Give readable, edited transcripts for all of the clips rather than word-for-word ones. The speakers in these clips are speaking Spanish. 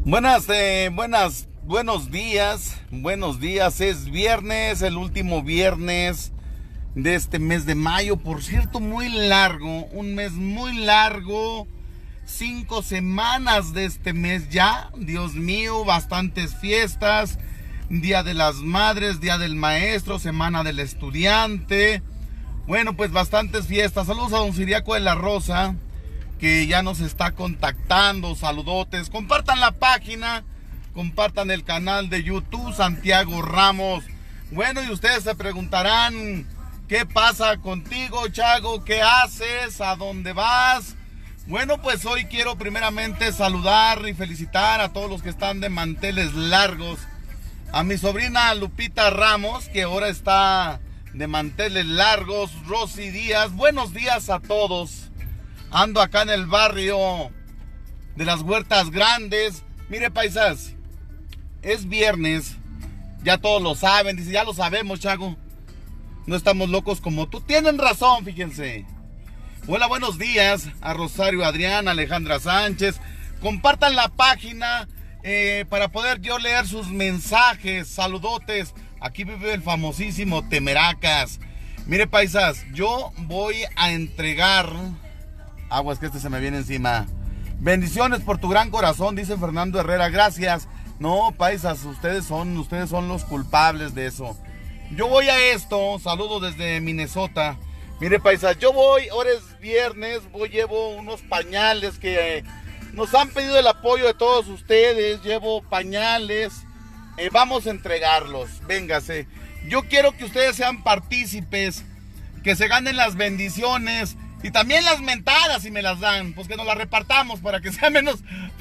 Buenos días, es viernes, el último viernes de este mes de mayo, por cierto, muy largo, un mes muy largo, 5 semanas de este mes ya, Dios mío, bastantes fiestas, Día de las Madres, Día del Maestro, Semana del Estudiante, bueno, pues bastantes fiestas. Saludos a don Ciriaco de la Rosa, que ya nos está contactando, saludotes, compartan la página, compartan el canal de YouTube, Santiago Ramos. Bueno, y ustedes se preguntarán, ¿qué pasa contigo, Chago? ¿Qué haces? ¿A dónde vas? Bueno, pues hoy quiero primeramente saludar y felicitar a todos los que están de manteles largos. A mi sobrina Lupita Ramos, que ahora está de manteles largos. Rosy Díaz, buenos días a todos. Ando acá en el barrio de las Huertas Grandes. Mire, paisas, es viernes, ya todos lo saben. Dice, ya lo sabemos, Chago, no estamos locos como tú. Tienen razón, fíjense. Hola, buenos días a Rosario Adrián, Alejandra Sánchez. Compartan la página para poder yo leer sus mensajes. Saludotes. Aquí vive el famosísimo Temeracas. Mire, paisas, yo voy a entregar... Aguas que se me viene encima. Bendiciones por tu gran corazón, dice Fernando Herrera. Gracias. No, paisas, ustedes son los culpables de eso. Yo voy a esto. Saludo desde Minnesota. Mire, paisas, yo voy, ahora es viernes, llevo unos pañales que nos han pedido el apoyo de todos ustedes. Llevo pañales, vamos a entregarlos. Véngase. Yo quiero que ustedes sean partícipes, que se ganen las bendiciones y también las mentadas, si me las dan, pues que nos las repartamos para que sea menos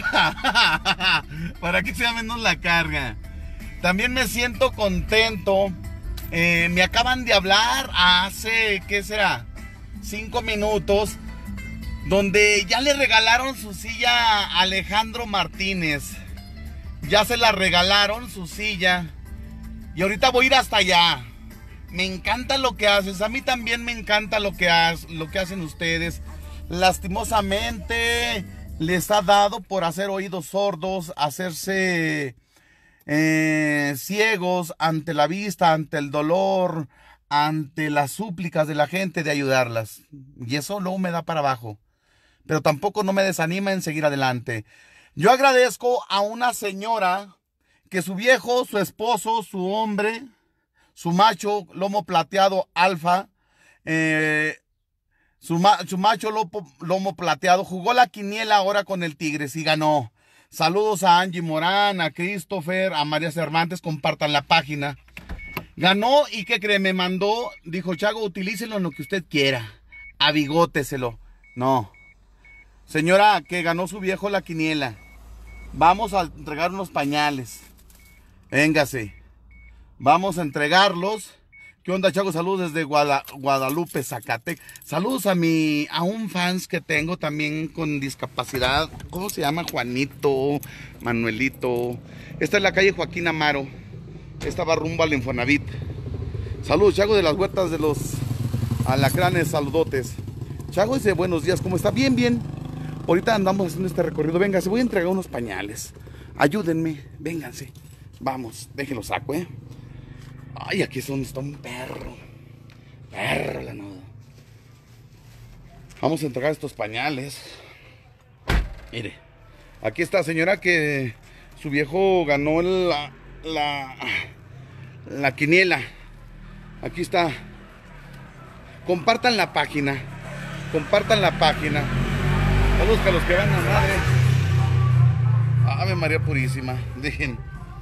para que sea menos la carga. También me siento contento. Me acaban de hablar hace, ¿qué será? 5 minutos, donde ya le regalaron su silla a Alejandro Martínez. Ya se la regalaron su silla. Y ahorita voy a ir hasta allá. Me encanta lo que haces. A mí también me encanta lo que hacen ustedes. Lastimosamente les ha dado por hacer oídos sordos, hacerse ciegos ante la vista, ante el dolor, ante las súplicas de la gente de ayudarlas. Y eso luego me da para abajo. Pero tampoco no me desanima en seguir adelante. Yo agradezco a una señora que su viejo, su esposo, su hombre, su macho lomo plateado alfa, su macho lomo plateado jugó la quiniela ahora con el Tigres y ganó. Saludos a Angie Morán, a Christopher, a María Cervantes, compartan la página. Ganó y ¿qué cree? Me mandó, dijo, Chago, utilícelo en lo que usted quiera, abigóteselo. No, señora, que ganó su viejo la quiniela, vamos a entregar unos pañales. Véngase. Vamos a entregarlos. ¿Qué onda, Chago? Saludos desde Guadalupe, Zacatecas. Saludos a un fans que tengo también con discapacidad. ¿Cómo se llama? Juanito, Manuelito. Esta es la calle Joaquín Amaro. Esta va rumbo al Infonavit. Saludos, Chago, de las Huertas de los Alacranes. Saludotes. Chago dice, buenos días, ¿cómo está? Bien, bien. Ahorita andamos haciendo este recorrido. Véngase, voy a entregar unos pañales. Ayúdenme, vénganse. Vamos, déjenlo saco, Ay, aquí está un perro. Perro la nuda. Vamos a entregar estos pañales. Mire, aquí está, señora, que su viejo ganó la quiniela. Aquí está. Compartan la página. Compartan la página. Saludos a los que van a madre. Ave María Purísima. Dejen.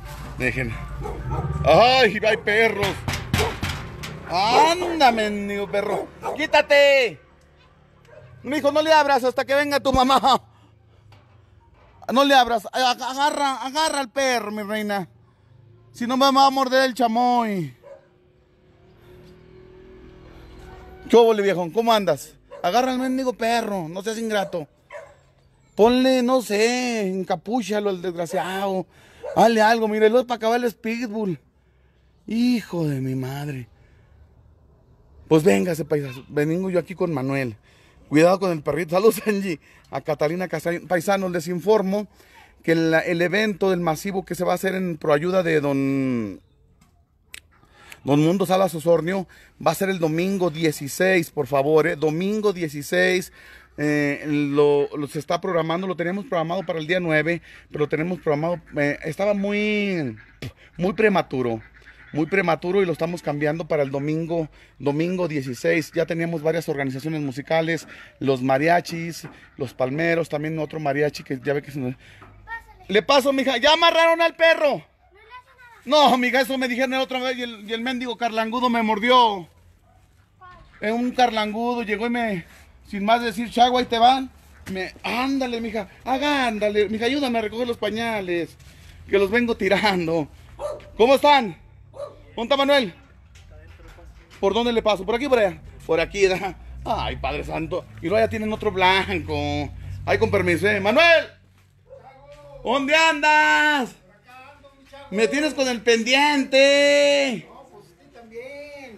¡Ay, hay perros! ¡Ándame, mendigo perro! ¡Quítate! Mijo, no le abras hasta que venga tu mamá. No le abras. Agarra al perro, mi reina. Si no me va a morder el chamoy. ¿Qué óvole, viejo? ¿Cómo andas? Agarra al mendigo perro. No seas ingrato. Ponle, no sé, encapúchalo al desgraciado. Dale algo, mire, es para acabar el Pitbull. Hijo de mi madre. Pues véngase, paisanos. Vengo yo aquí con Manuel. Cuidado con el perrito. Saludos, Angie. A Catalina Paisanos les informo que el evento del masivo que se va a hacer en proayuda de Don Mundo Salas Osornio va a ser el domingo 16, por favor, domingo 16. Se está programando, lo teníamos programado para el día 9, pero lo tenemos programado, estaba muy prematuro. Muy prematuro y lo estamos cambiando para el domingo 16. Ya teníamos varias organizaciones musicales, los mariachis, los palmeros, también otro mariachi que ya ve que se... Le paso, mija, ya amarraron al perro. No, mija, eso me dijeron la otra vez y el mendigo carlangudo me mordió. Un carlangudo llegó y me, sin más decir, Chago, ahí te van. Ándale, mija, ándale, mija, ayúdame a recoger los pañales, que los vengo tirando. ¿Cómo están? ¿Dónde está Manuel? ¿Por dónde le paso? ¿Por aquí o por allá? Por aquí, ¿da? Ay, Padre Santo. Y luego ya tienen otro blanco. Ay, con permiso, Manuel. ¿Dónde andas? Me tienes con el pendiente. No, pues usted también.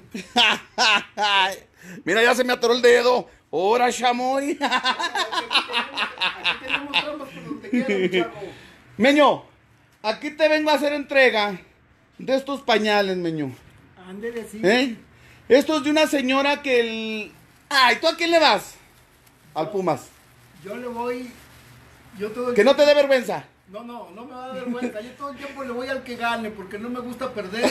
Mira, ya se me atoró el dedo. ¡Hora, chamoy! Aquí tenemos trampas por donde quiera, Chago. Meño, aquí te vengo a hacer entrega de estos pañales, Meño. Ándele, sí. Esto es de una señora que el... Ay, ¿tú a quién le vas? Al Pumas. Yo le voy... Yo todo el Que no te dé vergüenza. No me va a dar vergüenza. Yo todo el tiempo le voy al que gane porque no me gusta perder.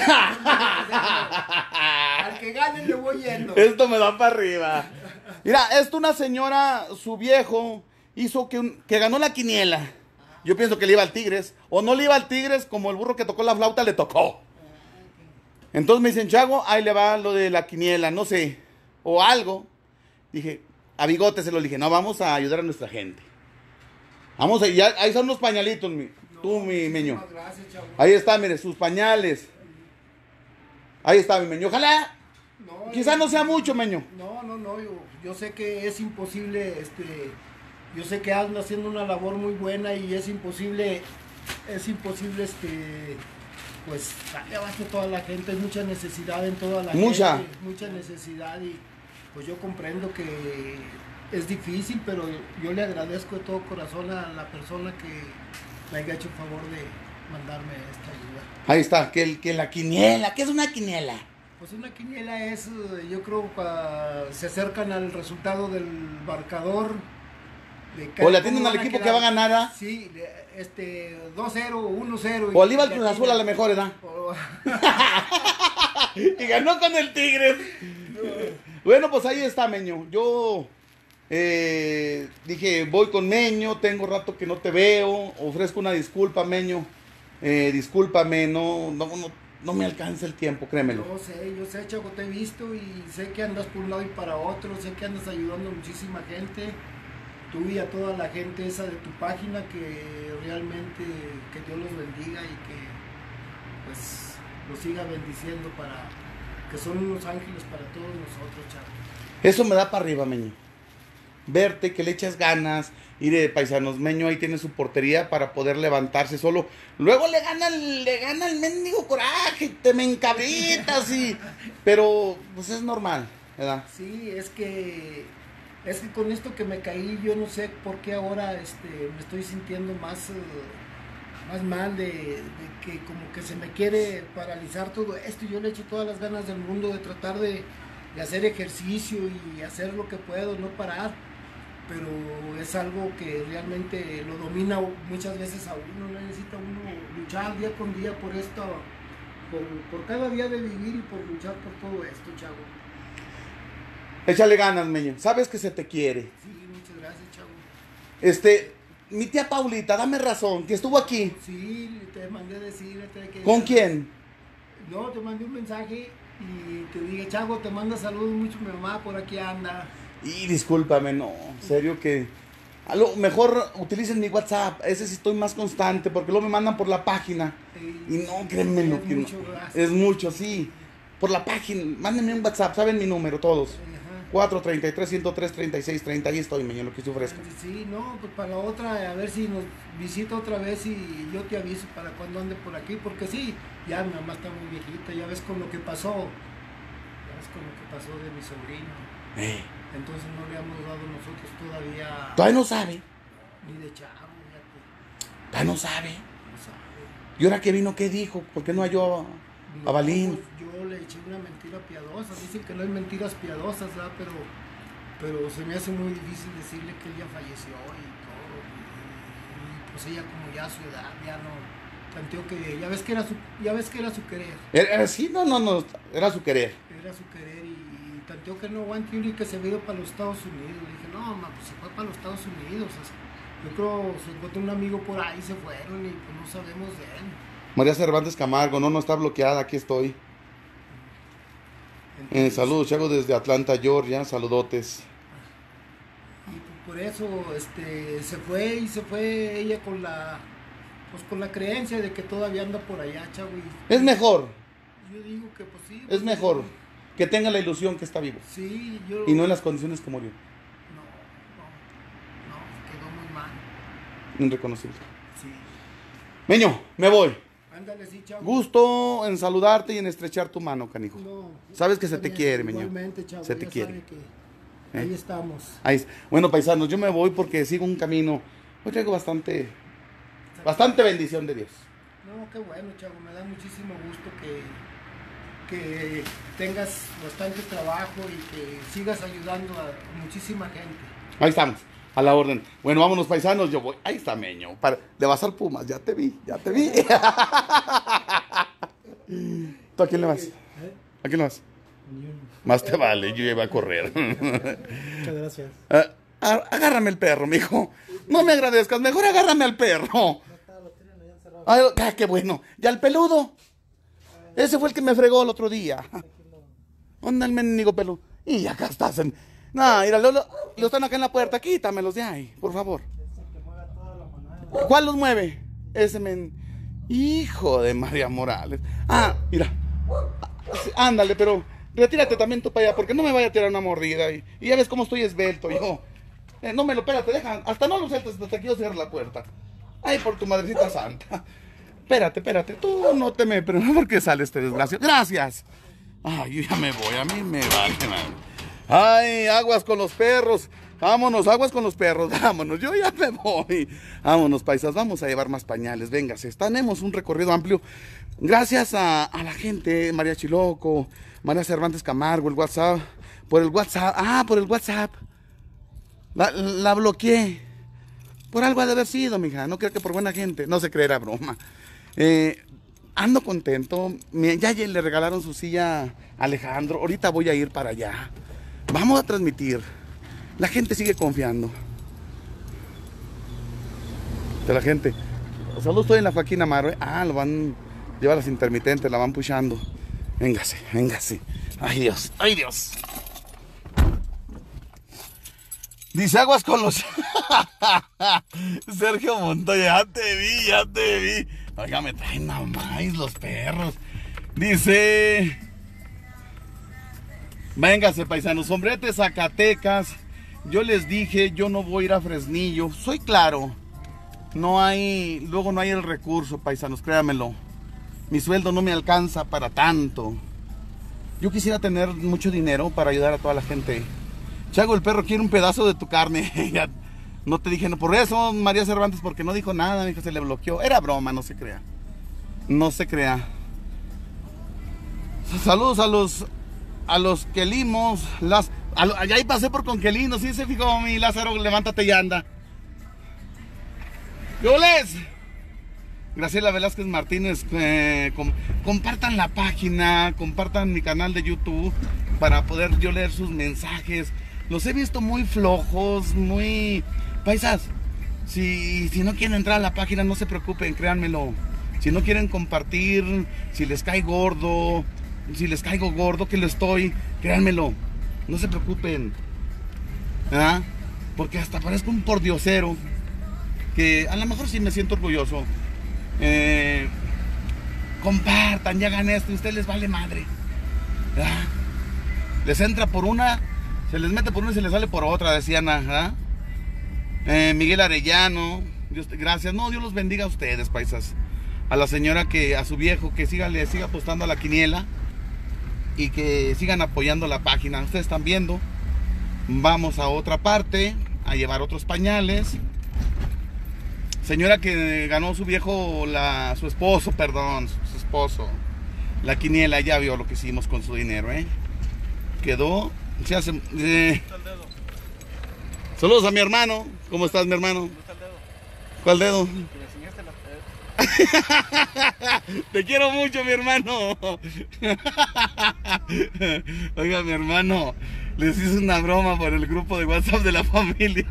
Al que gane le voy yendo. Esto me da para arriba. Mira, esto una señora, su viejo, hizo que ganó la quiniela. Yo pienso que le iba al Tigres. O no le iba al Tigres, como el burro que tocó la flauta le tocó. Entonces me dicen, Chago, ahí le va lo de la quiniela, no sé. O algo. Dije, a Bigote se lo dije, no, vamos a ayudar a nuestra gente. Vamos a, ya, ahí son unos pañalitos, mi Meño. Gracias, Chago. Ahí está, mire, sus pañales. Ahí está, mi Meño. Ojalá, quizás no sea mucho, Meño. No, yo sé que es imposible, yo sé que anda haciendo una labor muy buena y es imposible, pues, darle abasto a toda la gente, hay mucha necesidad en toda la gente. Mucha necesidad y pues yo comprendo que es difícil, pero yo le agradezco de todo corazón a la persona que me haya hecho el favor de mandarme esta ayuda. Ahí está, que la quiniela, ¿qué es una quiniela? Pues una quiniela es, yo creo, se acercan al resultado del marcador. O le atienden al equipo que va a ganar, ¿ah? Sí, 2-0, 1-0. O le iba al Cruz Azul a lo mejor, ¿verdad? Y ganó con el Tigres. Bueno, pues ahí está, Meño. Yo dije, voy con Meño, tengo rato que no te veo, ofrezco una disculpa, Meño. Discúlpame, no me alcanza el tiempo, créemelo. Yo sé, Chago, te he visto y sé que andas por un lado y para otro, sé que andas ayudando a muchísima gente, tú y a toda la gente esa de tu página, que realmente que Dios los bendiga y que pues los siga bendiciendo, para que son unos ángeles para todos nosotros, Chago. Eso me da para arriba, Meño. Verte, que le echas ganas, ir de paisanos, Meño ahí tiene su portería para poder levantarse solo. Luego le gana el mendigo coraje, te me encabritas pero pues es normal, ¿verdad? Sí, es que con esto que me caí, yo no sé por qué ahora me estoy sintiendo más mal de que como que se me quiere paralizar todo esto. Yo le echo todas las ganas del mundo de tratar de hacer ejercicio y hacer lo que puedo, no parar. Pero es algo que realmente lo domina muchas veces a uno, necesita uno luchar día con día por esto, por cada día de vivir y por luchar por todo esto, Chago. Échale ganas, Meño, sabes que se te quiere. Sí, muchas gracias, Chago. Mi tía Paulita, dame razón, que estuvo aquí. Sí, te mandé a decirte que... ¿Con quién? No, te mandé un mensaje y te dije, Chago, te manda saludos mucho mi mamá, por aquí anda. Y discúlpame, no, en serio que... A lo mejor utilicen mi WhatsApp, ese sí estoy más constante, porque luego me mandan por la página. Y no, créanme lo que mucho, no. Es mucho, sí. Por la página, mándenme un WhatsApp, saben mi número todos. 433-103-3630, ahí estoy, Meño, lo que se ofrezca. Sí, no, pues para la otra, a ver si nos visita otra vez y yo te aviso para cuando ande por aquí, porque sí, ya mi mamá está muy viejita, ya ves con lo que pasó de mi sobrino. Entonces no le hemos dado nosotros todavía... Todavía no sabe. Ni de Chago, fíjate. Ah, no sabe. No sabe. ¿Y ahora que vino, qué dijo? ¿Por qué no halló a Balín? Pues yo le eché una mentira piadosa. Dicen que no hay mentiras piadosas, ¿verdad? Pero se me hace muy difícil decirle que ella falleció y todo. Y pues ella como ya a su edad, ya no tanteó que, ya ves que era su querer. Sí, no, era su querer. Era su querer y tanteó que no aguante y que se había ido para los Estados Unidos. Le dije, no, ma, pues se fue para los Estados Unidos. Yo creo se encontró un amigo por ahí, se fueron y pues no sabemos de él. María Cervantes Camargo, no está bloqueada, aquí estoy. Saludos, Chago desde Atlanta, Georgia, saludotes. Y por eso se fue ella con la creencia de que todavía anda por allá, Chavo. Es mejor. Yo digo que pues sí. Es mejor que tenga la ilusión que está vivo. Sí, y no en las condiciones que murió. No, quedó muy mal. Irreconocible. Sí. Meño, me voy. Ándale, sí, Chavo. Gusto en saludarte y en estrechar tu mano, canijo. No, sabes que se te quiere, Meño. Igualmente, Chavo. Se te quiere. Ahí estamos. Bueno, paisanos, yo me voy porque sigo un camino. Hoy traigo bastante bendición de Dios. No, qué bueno, Chavo. Me da muchísimo gusto que tengas bastante trabajo y que sigas ayudando a muchísima gente. Ahí estamos, a la orden. Bueno, vámonos, paisanos, yo voy. Ahí está, Meño. De Bazar Pumas, ya te vi. ¿Tú a quién le vas? ¿A quién le vas? Más te vale, yo iba a correr. Muchas gracias. Agárrame el perro, mijo. No me agradezcas, mejor agárrame al perro. Ay, qué bueno. ¿Ya el peludo? Ese fue el que me fregó el otro día. ¿Dónde el mendigo peludo? Y acá estás en... No, mira, lo están acá en la puerta. Quítamelos de ahí, por favor. ¿Cuál los mueve? Ese men... Hijo de María Morales. Mira. Ándale, pero retírate también tú para allá, porque no me vaya a tirar una mordida. Y ya ves cómo estoy esbelto, hijo. No me lo, espérate, deja. Hasta no lo sueltes, hasta que yo cierre la puerta. Ay, por tu madrecita santa. Espérate, tú no te me... Pero no, ¿por qué sale este desgracio? ¡Gracias! Ay, yo ya me voy, a mí me vale, man. Ay, aguas con los perros. Vámonos, aguas con los perros, vámonos, yo ya me voy. Vámonos, paisas, vamos a llevar más pañales, véngase. Tenemos un recorrido amplio. Gracias a la gente, María Chiloco, María Cervantes Camargo, el WhatsApp. Por el WhatsApp. La bloqueé. Por algo ha de haber sido, mija. No creo que por buena gente. No se creerá broma. Ando contento. Ya le regalaron su silla a Alejandro. Ahorita voy a ir para allá. Vamos a transmitir. La gente sigue confiando. De la gente. Solo estoy en la Joaquín Amaro. Lo van... Lleva las intermitentes, la van pushando. Véngase. Ay, Dios. Dice aguas con los... Sergio Montoya, ya te vi. Oiga, me traen mamáis los perros. Dice... Véngase, paisanos, sombrete Zacatecas. Yo les dije, yo no voy a ir a Fresnillo. Soy claro. Luego no hay el recurso, paisanos, créanmelo. Mi sueldo no me alcanza para tanto. Yo quisiera tener mucho dinero para ayudar a toda la gente. Chago, el perro quiere un pedazo de tu carne. No te dije, no, por eso María Cervantes, porque no dijo nada, se le bloqueó. Era broma, no se crea. Saludos a los quelimos. Allá ahí pasé por Conquelinos, sí se fijó mi Lázaro, levántate y anda. ¡Yoles! Graciela Velázquez Martínez, compartan la página, compartan mi canal de YouTube para poder yo leer sus mensajes. Los he visto muy flojos, muy... Paisas, si no quieren entrar a la página, no se preocupen, créanmelo. Si no quieren compartir, si les cae gordo, si les caigo gordo que lo estoy, créanmelo, no se preocupen. Porque hasta parezco un pordiosero, que a lo mejor sí me siento orgulloso. Compartan, ya hagan esto y a ustedes les vale madre. Les entra por una, se les mete por una y se les sale por otra, decían. Miguel Arellano, gracias. No, Dios los bendiga a ustedes, paisas. A la señora a su viejo, que le siga apostando a la quiniela y que sigan apoyando la página. Ustedes están viendo. Vamos a otra parte a llevar otros pañales. Señora que ganó su viejo, su esposo, perdón, su esposo. La quiniela, ya vio lo que hicimos con su dinero, ¿eh? Quedó, se hace... Saludos a mi hermano. ¿Cómo estás, mi hermano? ¿Cuál dedo? Te quiero mucho, mi hermano. Oiga, mi hermano, les hice una broma por el grupo de WhatsApp de la familia.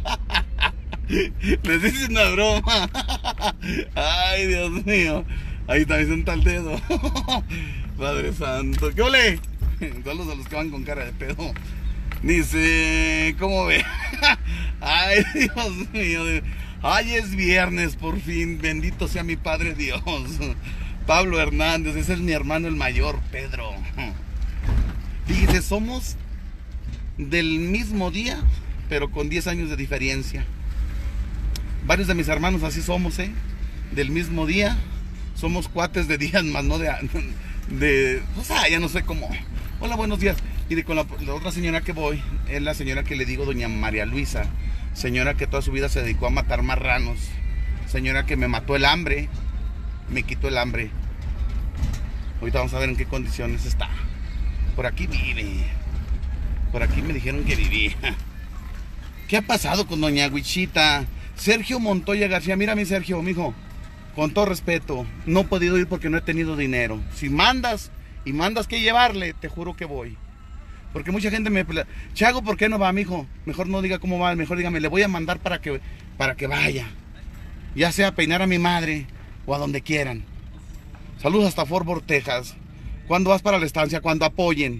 Les hice una broma. Ay, Dios mío. Ahí también senta el dedo. Padre santo. ¿Qué ole? Saludos a los que van con cara de pedo. Dice, ¿cómo ve? Ay, Dios mío. Ay, es viernes, por fin. Bendito sea mi Padre Dios. Pablo Hernández, ese es mi hermano el mayor, Pedro. Dice, somos del mismo día, pero con 10 años de diferencia. Varios de mis hermanos así somos, del mismo día. Somos cuates de días más, no o sea, ya no sé cómo. Hola, buenos días. Y con la otra señora que voy, es la señora que le digo doña María Luisa. Señora que toda su vida se dedicó a matar marranos. Señora que me mató el hambre. Me quitó el hambre. Ahorita vamos a ver en qué condiciones está. Por aquí vive. Por aquí me dijeron que vivía. ¿Qué ha pasado con doña Huichita? Sergio Montoya García. Mira mi Sergio, mijo. Con todo respeto, no he podido ir porque no he tenido dinero. Si mandas y mandas que llevarle, te juro que voy. Porque mucha gente me... Chago, ¿por qué no va, mijo? Mejor no diga cómo va, mejor dígame, le voy a mandar para que vaya. Ya sea a peinar a mi madre o a donde quieran. Saludos hasta Fort Worth, Texas. ¿Cuándo vas para la estancia? Cuando apoyen.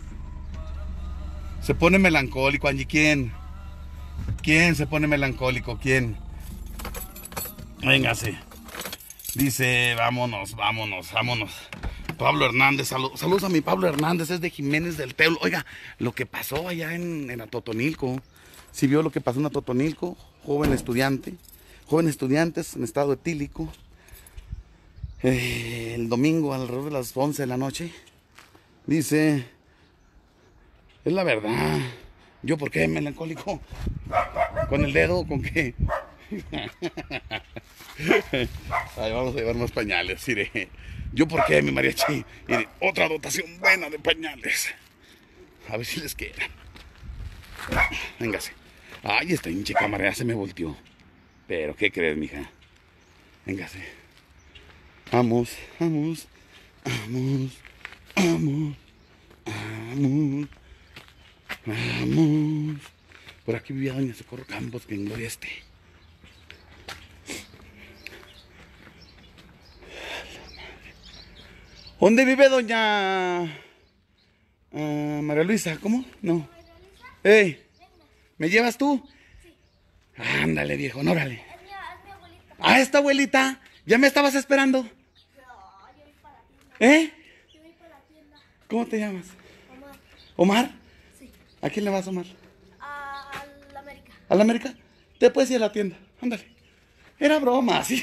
Se pone melancólico, Angie. ¿Quién? ¿Quién se pone melancólico? ¿Quién? Véngase. Dice, vámonos. Pablo Hernández, saludos a mi Pablo Hernández, es de Jiménez del Teulo. Oiga, lo que pasó allá en Atotonilco. ¿Sí vio lo que pasó en Atotonilco? Jóvenes estudiantes en estado etílico. El domingo alrededor de las 11 de la noche. Dice, es la verdad. ¿Yo por qué melancólico? ¿Con el dedo o con qué? Ay, vamos a llevar más pañales, iré. ¿Yo por qué, mi mariachi? Iré. Otra dotación buena de pañales. A ver si les queda. Véngase. Ay, esta hinche cámara ya se me volteó. Pero, ¿qué crees, mija? Véngase. Vamos. Por aquí vivía doña Socorro Campos, que en Gloria esté. ¿Dónde vive doña María Luisa? ¿Cómo? No. ¡Ey! ¿Me llevas tú? Sí. Ándale, viejo, no, órale. Es mi abuelita. Ah, esta abuelita. ¿Ya me estabas esperando? No, yo voy para la tienda. Yo voy para la tienda. ¿Cómo te llamas? Omar. ¿Omar? Sí. ¿A quién le vas, Omar? A la América. ¿A la América? Te puedes ir a la tienda. Ándale. Era broma, sí.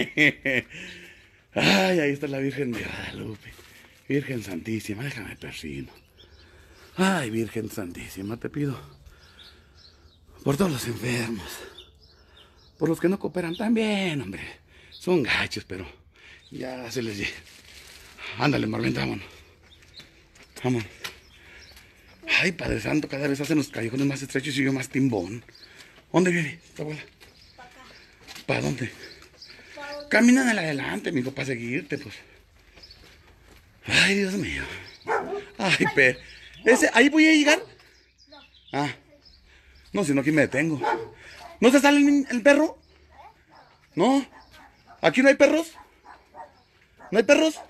Ay, ahí está la Virgen de Guadalupe. Virgen Santísima, déjame persino. Ay, Virgen Santísima, te pido por todos los enfermos, por los que no cooperan también, hombre. Son gachos, pero ya se les llega. Ándale, Marlene, vámonos. Vámonos. Ay, Padre Santo, cada vez hacen los callejones más estrechos y yo más timbón. ¿Dónde vive tu abuela? Para acá. ¿Para dónde? Caminan adelante, mijo, para seguirte, pues. Ay, Dios mío. Ay, pero... ¿Ahí voy a llegar? No. Ah. No, si no, aquí me detengo. ¿No se sale el perro? ¿No? ¿Aquí no hay perros? ¿No hay perros?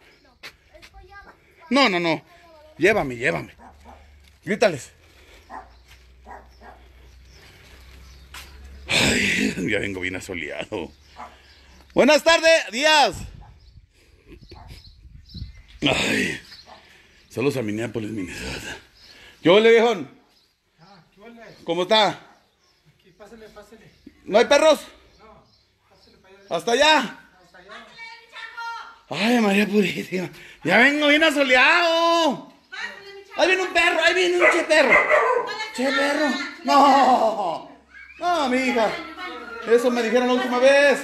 No. Llévame. Grítales. Ay, ya vengo bien asoleado. Buenas tardes, días. Ay, saludos a Minneapolis, Minnesota. ¿Qué ole, viejón? ¿Cómo está? Aquí, pásale. ¿No hay perros? No, pásale para allá. ¿Hasta allá? Hasta allá. Ay, María Purísima. Ya vengo bien asoleado. Ahí viene un perro, ahí viene un che perro. No, mi hija. Eso me dijeron la última vez.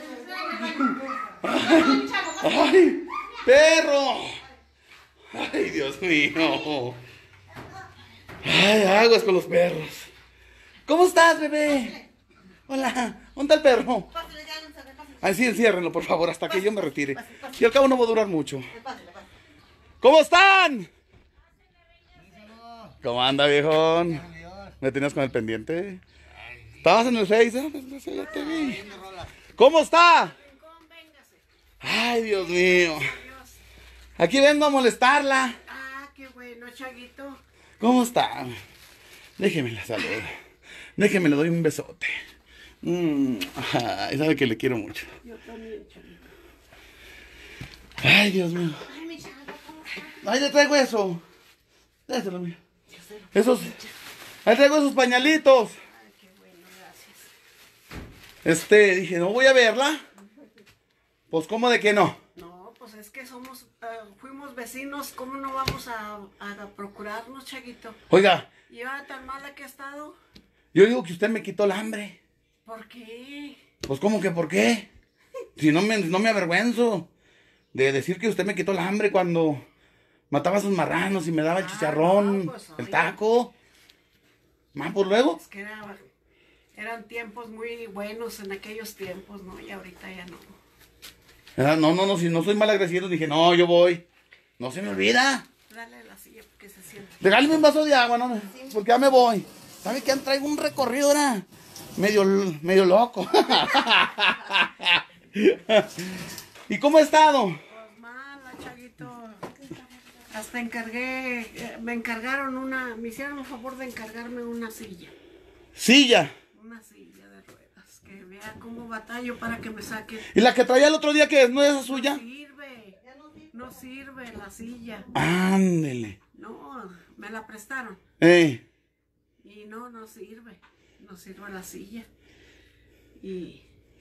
¡Ay! ¡Perro! ¡Ay, Dios mío! ¡Ay, aguas con los perros! ¿Cómo estás, bebé? Hola, ¿dónde está el perro? Ay, sí, enciérrenlo, por favor, hasta que yo me retire. Y al cabo no va a durar mucho. ¿Cómo están? ¿Cómo anda, viejón? ¿Me tenías con el pendiente? ¿Estabas en el Face? ¿Cómo está? Ay, Dios mío. Aquí vengo a molestarla. Ah, qué bueno, Chaguito. ¿Cómo está? Déjeme la salud. Déjeme, le doy un besote. Ay, sabe que le quiero mucho. Yo también, Chaguito. Ay, Dios mío. Ay, mi Chago, ¿cómo está? Ahí le traigo eso. Déselo, mío. Esos. Ahí traigo esos pañalitos. Ay, qué bueno, gracias. Dije, no voy a verla. Pues, ¿cómo de que no? No, pues es que fuimos vecinos, ¿cómo no vamos a procurarnos, Chaguito? Oiga, Y ahora tan mala que he estado, yo digo que usted me quitó el hambre. ¿por qué? Pues, ¿cómo que por qué? Si no me avergüenzo de decir que usted me quitó el hambre cuando mataba a sus marranos y me daba el chicharrón, no, pues, el oye. taco. Más por luego. Es que eran tiempos muy buenos en aquellos tiempos, ¿no? Y ahorita ya no. No, si no soy mal agradecido, dije, no, yo voy. No se me olvida. Dale la silla porque se siente. Regálame un vaso de agua, ¿no? Porque ya me voy. ¿Sabe qué? Traigo un recorrido ahora medio loco. ¿Y cómo ha estado? Pues mala, Chaguito. Hasta me hicieron el favor de encargarme una silla. Silla. Una silla de ruedas. Que vea cómo batallo para que me saquen. ¿Y la que traía el otro día que no es esa suya? No sirve la silla. Ándele. No, me la prestaron. Y no sirve. No sirve la silla. Y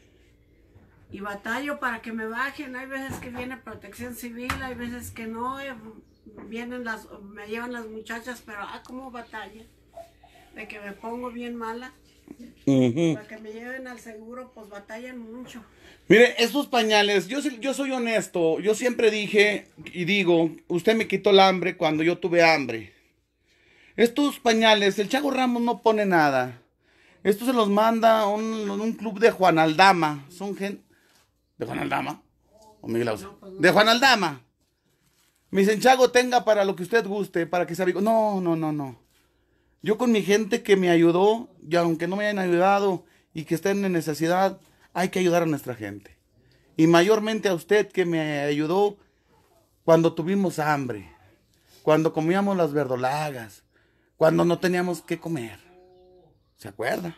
batallo para que me bajen. Hay veces que viene protección civil, hay veces que no. Me llevan las muchachas, pero cómo batalla. De que me pongo bien mala. Para que me lleven al seguro, pues batallan mucho. Mire, estos pañales, yo soy honesto, yo siempre dije y digo, usted me quitó el hambre cuando yo tuve hambre. Estos pañales, el Chago Ramos no pone nada. Estos se los manda un club de Juan Aldama. Son gente... ¿De Juan Aldama? ¿O Miguel Ausa? No, pues no. De Juan Aldama. Me dicen, Chago, tenga para lo que usted guste, para que se abrigue. No. Yo con mi gente que me ayudó, y aunque no me hayan ayudado y que estén en necesidad, hay que ayudar a nuestra gente. Y mayormente a usted que me ayudó cuando tuvimos hambre, cuando comíamos las verdolagas, cuando no teníamos qué comer. ¿Se acuerda?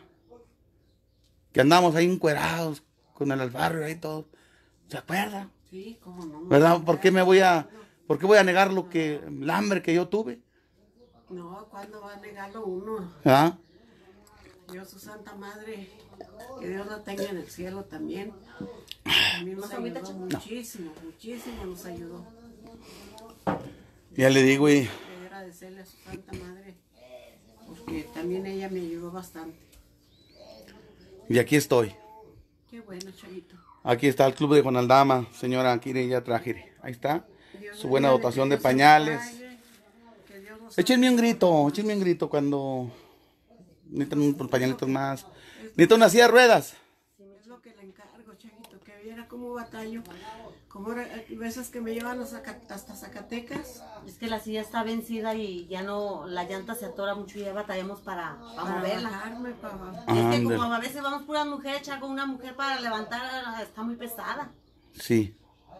Que andamos ahí encuerados con el albarrio ahí todo. ¿Se acuerda? Sí, cómo no. ¿Verdad? ¿Por qué voy a negar el hambre que yo tuve? No, ¿cuándo va a negarlo uno? ¿Ah? Dios, su Santa Madre, que Dios la tenga en el cielo también. También nos ayudó muchísimo nos ayudó. Ya le digo, y... Quiero agradecerle a su Santa Madre, porque también ella me ayudó bastante. Y aquí estoy. Qué bueno, Chavito. Aquí está el club de Juan Aldama, señora, aquí ya traje. Ahí está. Dios Su nos buena bendiga, dotación de Dios pañales. nos pague, que Dios nos Échenme un grito cuando necesitan un pañalito más. Necesito una silla de ruedas. Es lo que le encargo, Chavito, que viera cómo batallo. Como veces que me llevan hasta Zacatecas. Es que la silla está vencida y ya no, la llanta se atora mucho y ya batallamos para moverla. Bajarme, Y es que como Ándale. a veces vamos puras mujeres, Chaco, una mujer para levantar está muy pesada. Sí.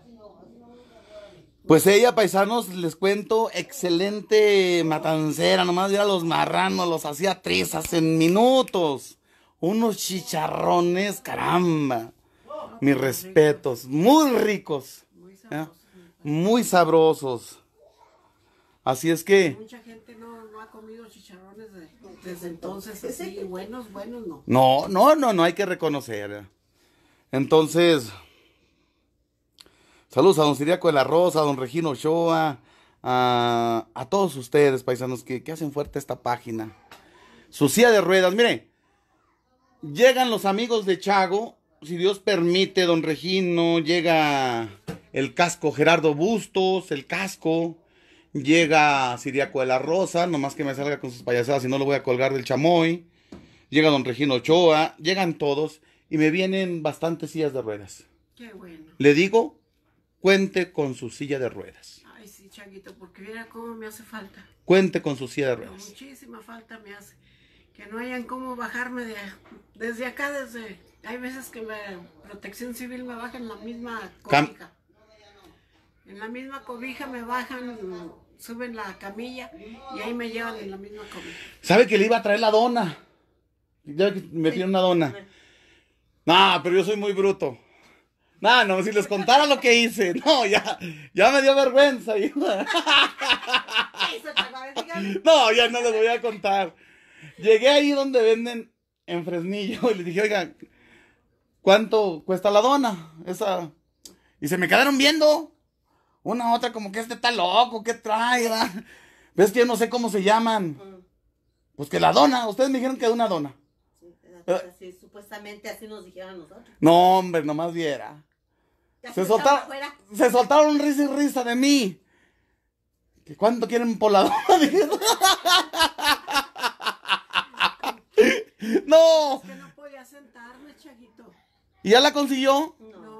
Pues ella, paisanos, les cuento, excelente matancera, nomás ver a los marranos, los hacía trizas en minutos. Unos chicharrones, caramba. Mis respetos, muy ricos. muy ¿ya? sabroso. Muy sabrosos. Así es que, Mucha gente no ha comido chicharrones desde entonces así, buenos, no. no, hay que reconocer. Entonces, saludos a don Siriaco de la Rosa, a don Regino Ochoa, a todos ustedes, paisanos, que hacen fuerte esta página. Su silla de ruedas, mire, llegan los amigos de Chago, si Dios permite, don Regino, llega el casco Gerardo Bustos, el casco, llega Siriaco de la Rosa, nomás que me salga con sus payasadas y no lo voy a colgar del chamoy, llega don Regino Ochoa, llegan todos y me vienen bastantes sillas de ruedas. Qué bueno. Le digo, cuente con su silla de ruedas. Ay, sí, Chaguito, porque mira cómo me hace falta. Cuente con su silla de Pero ruedas. muchísima falta me hace. Que no hayan cómo bajarme desde acá, hay veces que Protección Civil me baja en la misma cobija. En la misma cobija me bajan, suben la camilla y ahí me llevan en la misma cobija. ¿Sabe que le iba a traer la dona? Ya que me pidieron una dona. No, pero yo soy muy bruto. No, si les contara lo que hice. No, ya me dio vergüenza. No, ya no les voy a contar. Llegué ahí donde venden en Fresnillo y le dije, oiga, ¿cuánto cuesta la dona? Esa. Y se me quedaron viendo. Una otra como que este está loco, ¿qué trae? ¿Verdad? ¿Ves que yo no sé cómo se llaman? Pues que la dona, ustedes me dijeron que de una dona. Sí, supuestamente así nos dijeron a nosotros. No, hombre, nomás viera. Se soltaron risa y risa de mí. ¿Que ¿Cuánto quieren por la dona? Dije, no. Es que no podía sentarme, Chaguito. ¿Y ya la consiguió?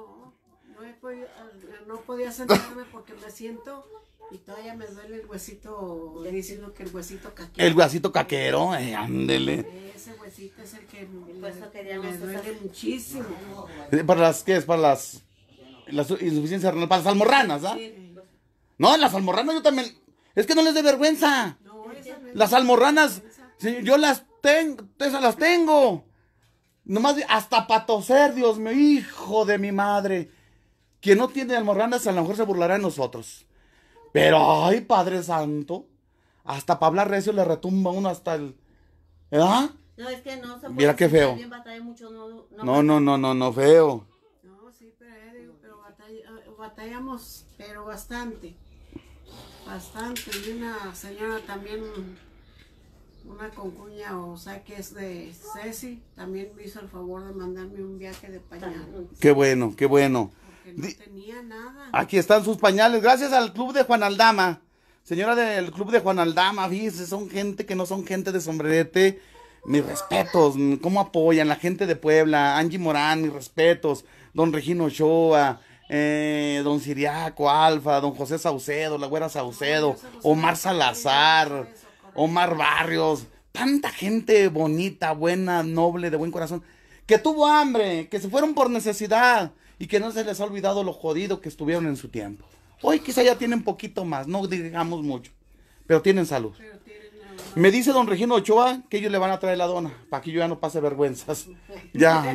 No podía sentarme porque me siento y todavía me duele el huesito, le diciendo que el huesito caquero. El huesito caquero, ándele. Ese huesito es el que Por eso me queríamos duele muchísimo. ¿Para las qué es? Para las insuficiencias renales, para las almorranas, ¿ah? Sí. No, las almorranas yo también. Es que no les dé vergüenza. No, esa me Las da almorranas, vergüenza. sí, yo las tengo, esas las tengo. Nomás hasta para toser, Dios mío, hijo de mi madre. Quien no tiene almorranas a lo mejor se burlará de nosotros. Pero, ay, Padre Santo, hasta para hablar recio le retumba uno hasta el... ¿Verdad? No, es que no se puede. Mira qué feo. Bien batalla mucho, No, feo. No, sí, pero batallamos, pero bastante. Bastante. Y una señora también, una concuña, o sea, que es de Ceci, también me hizo el favor de mandarme un viaje de pañal. Qué bueno, qué bueno. Porque no tenía nada. Aquí están sus pañales, gracias al club de Juan Aldama. Señora del club de Juan Aldama, fíjese, son gente que no son gente de sombrerete. Mis respetos, cómo apoyan la gente de Puebla, Angie Morán, mis respetos, don Regino Ochoa, don Siriaco Alfa, don José Saucedo, la güera Saucedo, Omar Salazar, Omar Barrios, tanta gente bonita, buena, noble, de buen corazón, que tuvo hambre, que se fueron por necesidad y que no se les ha olvidado lo jodido que estuvieron en su tiempo. Hoy quizá ya tienen poquito más, no digamos mucho, pero tienen salud. Me dice don Regino Ochoa que ellos le van a traer la dona, para que yo ya no pase vergüenzas. Ya.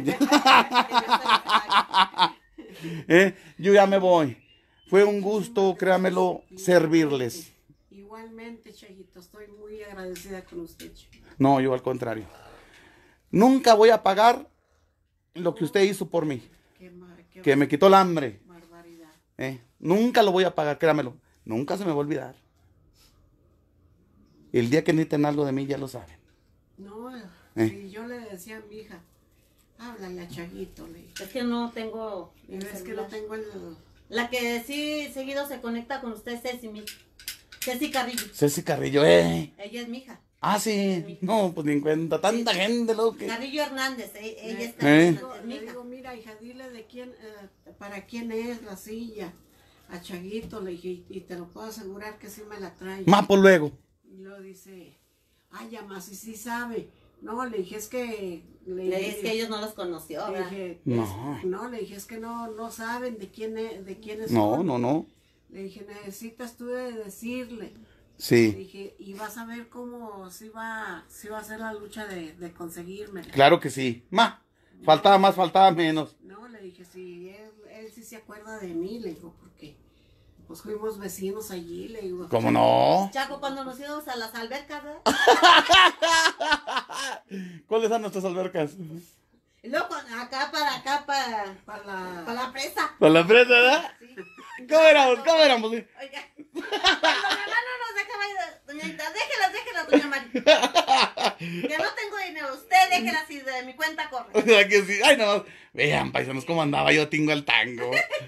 Yo ya me voy. Fue un gusto, créamelo, servirles. Igualmente, Chaguito, estoy muy agradecida con usted, Chaguito. No, yo al contrario. Nunca voy a pagar lo que usted hizo por mí. Que me quitó el hambre. Barbaridad. Nunca lo voy a pagar, créamelo. Nunca se me va a olvidar. El día que necesiten algo de mí ya lo saben. No, si yo le decía a mi hija, háblale a Chaguito, le dije. Es que no tengo. Y ves que no tengo el... La que sí seguido se conecta con usted es Ceci Carrillo. Ceci Carrillo, Ella es mi hija. Ah, sí. No, pues ni en cuenta. Tanta gente, lo que... Carrillo Hernández, ella es ¿Eh? Carrillo, es mi Le hija. digo, mira, hija, dile de quién, para quién es la silla. A Chaguito, le dije, y te lo puedo asegurar que sí me la trae. Mapo luego. Y luego dice, ay, ya más, y sí sabe. No, le dije, es que... Es que ellos no los conoció, le ¿verdad? dije, No. no, le dije, es que no saben de quiénes No, son. no. Le dije, necesitas tú de decirle. Le Sí. dije, y vas a ver cómo sí va a ser la lucha de conseguirme. Claro que sí. Faltaba más, faltaba menos. No, le dije, sí, él sí se acuerda de mí, le digo, porque pues fuimos vecinos allí, le digo. ¿Cómo no? Chaco, cuando nos íbamos a las albercas, ¿verdad? ¿Cuáles son nuestras albercas? Y luego para la presa. Para la presa, ¿verdad? Sí. ¿Cómo éramos? Oiga, cuando mi mamá no nos dejaba ir, doña Anita, déjelas, doña María. Que no tengo dinero. Usted déjela así, de mi cuenta corre. ¿Verdad que sí? Ay, no. Vean, paisanos, cómo andaba yo tingo al tango.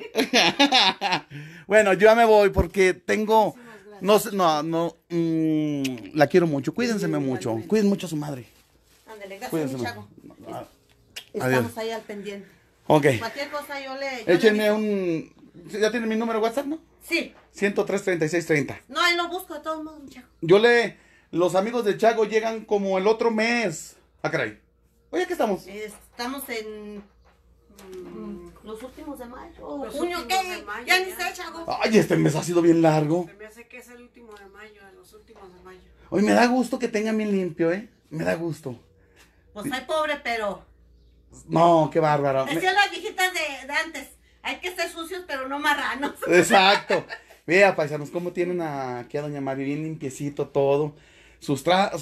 Bueno, yo ya me voy porque tengo... No sé, la quiero mucho. Cuídense mucho. Cuiden mucho a su madre. Ándale, gracias, Cuídense. mi chavo. Adiós. Estamos ahí al pendiente. Ok. Cualquier cosa yo le... Échenme un... ¿Ya tiene mi número de WhatsApp, no? Sí. 103-3630. No, ahí lo busco de todos modos, mi chavo. Yo le... Los amigos de Chago llegan como el otro mes. Ah, caray. Oye, ¿qué estamos? Estamos en... los últimos de mayo. Los Junio, últimos ¿qué? de mayo, Ya ni ya. sé, chavo. Ay, este mes ha sido bien largo. Se me hace que es el último de mayo, de los últimos de mayo. Hoy me da gusto que tengan bien limpio, ¿eh? Me da gusto. Pues soy pobre, pero... No, qué bárbaro. Decían las viejitas de antes. Hay que ser sucios, pero no marranos. Exacto. Vea, paisanos, cómo tienen aquí a Doña Mari, bien limpiecito todo. Sus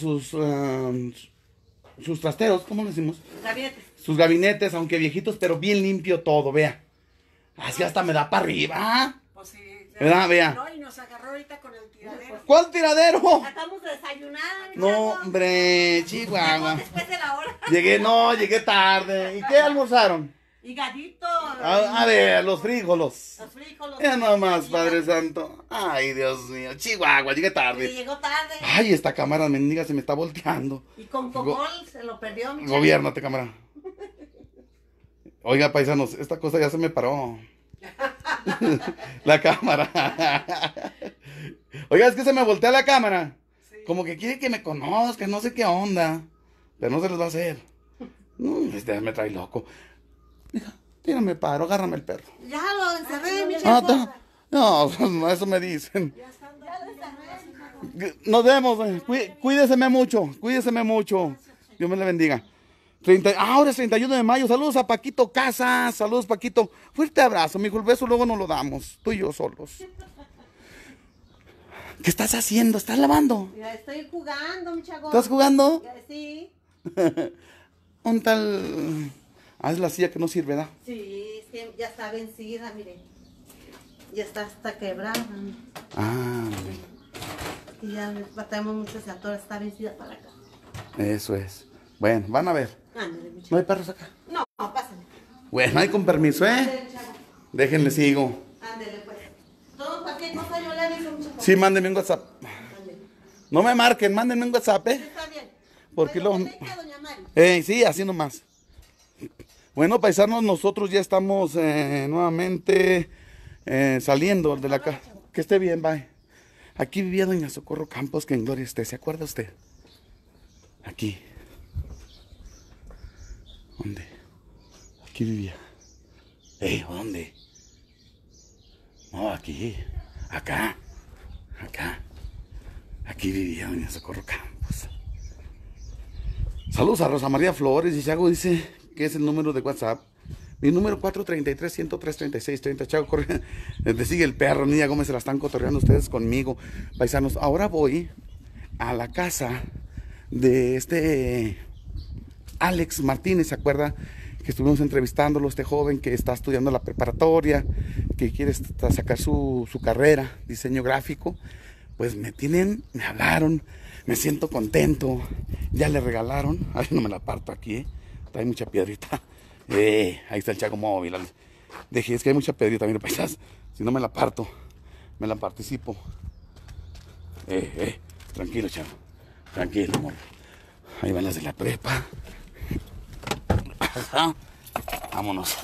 trasteros, ¿cómo le decimos? Gabinetes. Sus gabinetes, aunque viejitos, pero bien limpio todo, vea. Así hasta me da para arriba. Pues sí. ¿Verdad? Vea. No, y nos agarró ahorita con el tiradero. ¿Cuál tiradero? Acabamos de desayunar. No, chavo. hombre, Llegó Chihuahua. después de la hora. Llegué tarde. ¿Y qué almorzaron? Higadito. A ver, los frijoles. Los frijoles. Ya nomás, Padre Santo. Ay, Dios mío. Chihuahua, llegué Y tarde. llegó tarde. Ay, esta cámara mendiga se me está volteando. Y con cocol se lo perdió, mi chavo. Gobiérnate, cámara. Oiga, paisanos, esta cosa ya se me paró. La cámara. Oiga, es que se me voltea la cámara. Como que quiere que me conozcan, no sé qué onda. Pero no se les va a hacer. Este me trae loco. Hija, tírame paro, agárrame el perro. Ya lo encerré, mi Ah, chavo. no, eso me dicen. Nos vemos, cuídeseme mucho, Dios me le bendiga. Ahora es 31 de mayo, saludos a Paquito Casas, saludos Paquito. Fuerte abrazo, mijo, el beso luego nos lo damos, tú y yo solos. ¿Qué estás haciendo? ¿Estás lavando? Ya estoy jugando, mi chavo. ¿Estás jugando? Sí. Un tal... Ah, es la silla que no sirve, ¿verdad? Sí, ya está vencida, mire. Ya está hasta quebrada. Ah, Y ya batallamos mucho, se atora, está vencida para acá. eso es. Bueno, van a ver. Ándale, mi ¿No chavo. hay perros acá? No, pásale. Bueno, hay con permiso, ¿eh? Ándale, chavo. Déjenle sigo. Ándale, pues. Todo cualquier cosa yo le aviso, mi chavo. Sí, mándenme un WhatsApp. Ándale. No me marquen, mándenme un WhatsApp, Sí, ¿eh? está bien. Porque Bueno, luego... que venga doña Mari. Sí, así nomás. Bueno, paisanos, nosotros ya estamos nuevamente saliendo de la casa. Que esté bien, bye. Aquí vivía doña Socorro Campos, que en gloria esté. ¿Se acuerda usted? Aquí. ¿Dónde? Aquí vivía. ¿Dónde? No, aquí. Acá. Aquí vivía doña Socorro Campos. Saludos a Rosa María Flores. Y Chago dice que es el número de WhatsApp. Mi número 433-103-3630. Chago, corre. Te sigue el perro. Niña Gómez, se la están cotorreando ustedes conmigo. Paisanos, ahora voy a la casa de Alex Martínez. ¿Se acuerda? Que estuvimos entrevistándolo, este joven que está estudiando la preparatoria, que quiere sacar su carrera, diseño gráfico. Pues me hablaron, me siento contento, ya le regalaron, ay, no me la parto aquí, trae mucha piedrita, ahí está el Chago móvil, dije, es que hay mucha piedrita, mire, paisas, si no me la parto, me la participo, tranquilo, Chago, tranquilo, amor, ahí van las de la prepa, ajá. Vámonos.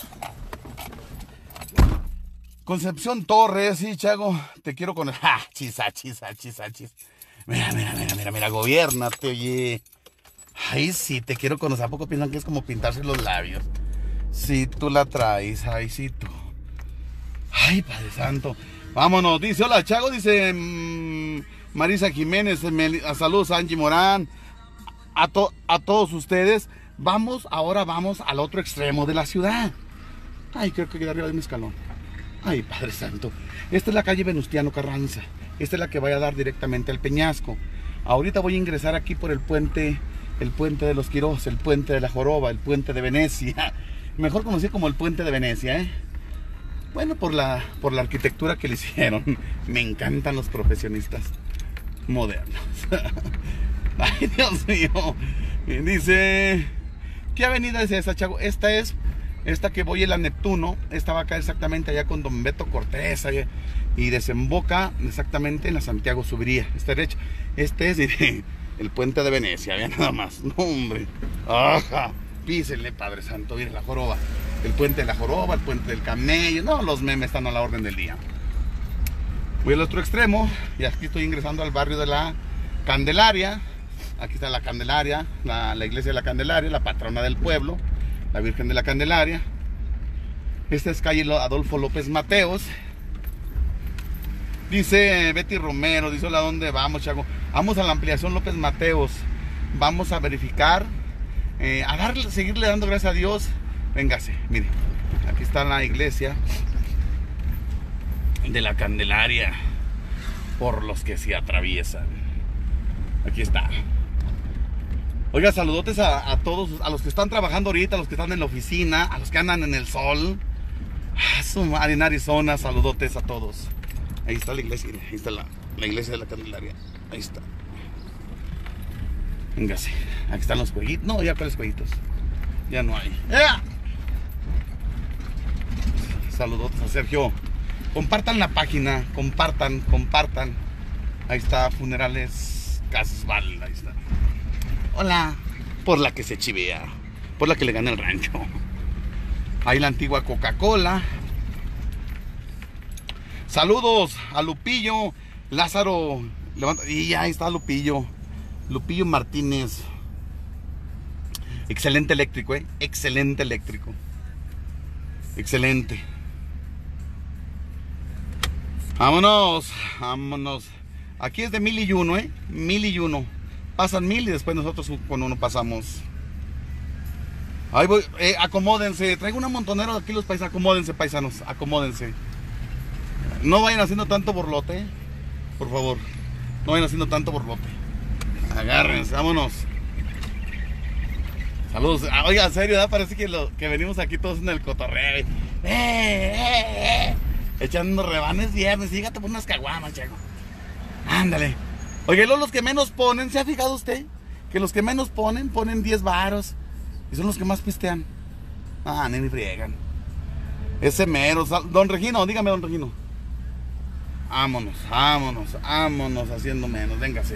Concepción Torres, sí, Chago, te quiero con... ¡Ah! Chis. Mira, gobiérnate, oye. Ay, sí, te quiero conocer. ¿A poco piensan que es como pintarse los labios? Sí, tú la traes, ay, sí, tú. Ay, Padre Santo. Vámonos, dice, hola, Chago, dice Marisa Jiménez, saludos a Angie Morán, a todos ustedes. Ahora vamos al otro extremo de la ciudad. Ay, creo que queda arriba de un escalón. Ay, Padre Santo. Esta es la calle Venustiano Carranza. Esta es la que vaya a dar directamente al Peñasco. Ahorita voy a ingresar aquí por el puente de los Quirós, el puente de la Joroba, el puente de Venecia. Mejor conocido como el puente de Venecia, ¿eh? Bueno, por la arquitectura que le hicieron. Me encantan los profesionistas modernos. Ay, Dios mío. Dice, ¿qué avenida es esa, Chago? Esta que voy en la Neptuno. Esta va acá exactamente allá con Don Beto Cortés. Allá, y desemboca exactamente en la Santiago Subiría. Esta derecha. Este es el puente de Venecia. Vean nada más. No, hombre. Ajá. Písenle, Padre Santo. Miren la joroba. El puente de la joroba, el puente del camello. No, los memes están a la orden del día. Voy al otro extremo. Y aquí estoy ingresando al barrio de la Candelaria. Aquí está la Candelaria, la iglesia de la Candelaria, la patrona del pueblo, la Virgen de la Candelaria. Esta es calle Adolfo López Mateos. Dice Betty Romero, dice, hola, ¿dónde vamos, Chago? Vamos a la ampliación López Mateos. Vamos a verificar, seguirle dando gracias a Dios. Véngase, mire, aquí está la iglesia de la Candelaria, por los que se atraviesan. Aquí está. Oiga, saludotes a todos, a los que están trabajando ahorita, a los que están en la oficina, a los que andan en el sol. En Arizona, saludotes a todos. Ahí está la iglesia, ahí está la iglesia de la Candelaria. Ahí está. Véngase, aquí están los jueguitos. No, ya cuáles jueguitos. Ya no hay. Saludotes a Sergio. Compartan la página, compartan. Ahí está, Funerales Casval, ahí está. Hola, por la que se chivea, por la que le gana el rancho. Ahí la antigua Coca-Cola. Saludos a Lupillo, Lázaro, levanta, y ahí está Lupillo Martínez. Excelente eléctrico, excelente eléctrico. Excelente. Vámonos. Aquí es de 1001, 1001. Pasan 1000 y después nosotros con uno pasamos. Ahí voy, acomódense. Traigo una montonera de aquí los paisanos. Acomódense, paisanos, acomódense. No vayan haciendo tanto borlote, por favor. No vayan haciendo tanto borlote. Agárrense, vámonos. Saludos. Oiga, en serio, parece que venimos aquí todos en el cotorreo. Echando rebanes viernes. Fíjate por unas caguamas, Chago. Ándale. Oye, los que menos ponen, ¿se ha fijado usted? Que los que menos ponen 10 varos. Y son los que más pistean. Ni friegan. Ese mero. Don Regino, dígame, don Regino. Vámonos haciendo menos. Véngase.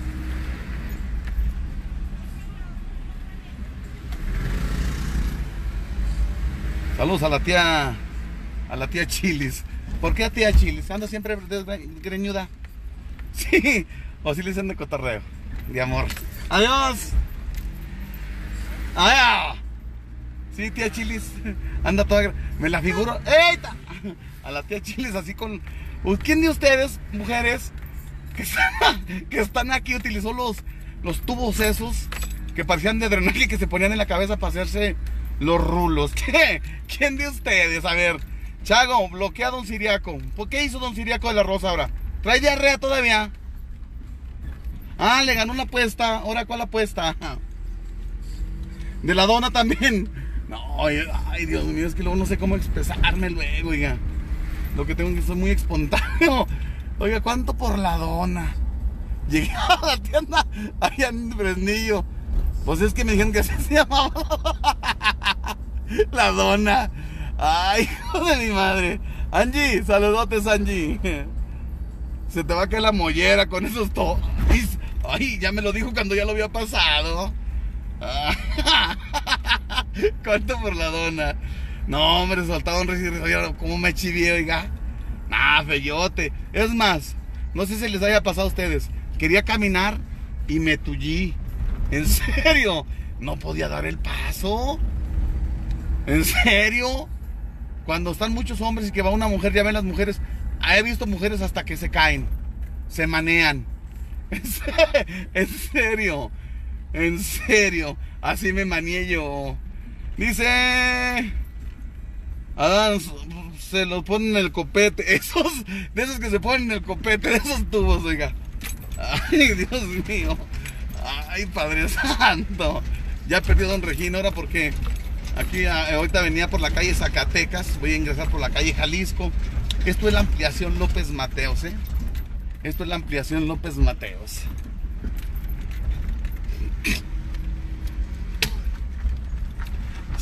Saludos a la tía Chilis. ¿Por qué a tía Chilis? Anda siempre greñuda. Sí. O si le dicen de cotorreo, de amor. ¡Adiós! ¡Adiós! Sí, tía Chilis. Anda toda... Me la figuro. ¡Eita! A la tía Chilis así con... ¿Quién de ustedes, mujeres, que están aquí, utilizó los tubos esos que parecían de drenaje que se ponían en la cabeza para hacerse los rulos? ¿Qué? ¿Quién de ustedes? A ver, Chago, bloquea a don Siriaco. ¿Por qué hizo don Siriaco de la Rosa ahora? ¿Trae diarrea todavía? Le ganó la apuesta. ¿Ahora cuál apuesta? De la dona también. No, ay, Dios mío, es que luego no sé cómo expresarme luego, oiga. Lo que tengo que ser muy espontáneo. Oiga, ¿cuánto por la dona? Llegué a la tienda allá en Fresnillo. Pues es que me dijeron que así se llamaba. La dona. Ay, hijo de mi madre. Angie, saludotes, Angie. Se te va a caer la mollera con esos todos. Ay, ya me lo dijo cuando ya lo había pasado. ¿Cuánto por la dona? No, hombre, soltado un recién. ¿Cómo me chivié, oiga? Feyote. Es más, no sé si les haya pasado a ustedes. Quería caminar y me tullí. ¿En serio? No podía dar el paso. ¿En serio? Cuando están muchos hombres y que va una mujer, ya ven las mujeres. He visto mujeres hasta que se caen, se manean. En serio, así me maneé yo. Dice Adán, se los ponen en el copete. De esos que se ponen en el copete, de esos tubos, oiga. Ay, Dios mío. Ay, Padre Santo. Ya perdió don Regino ahora porque aquí ahorita venía por la calle Zacatecas. Voy a ingresar por la calle Jalisco. Esto es la ampliación López Mateos, Esto es la ampliación López Mateos.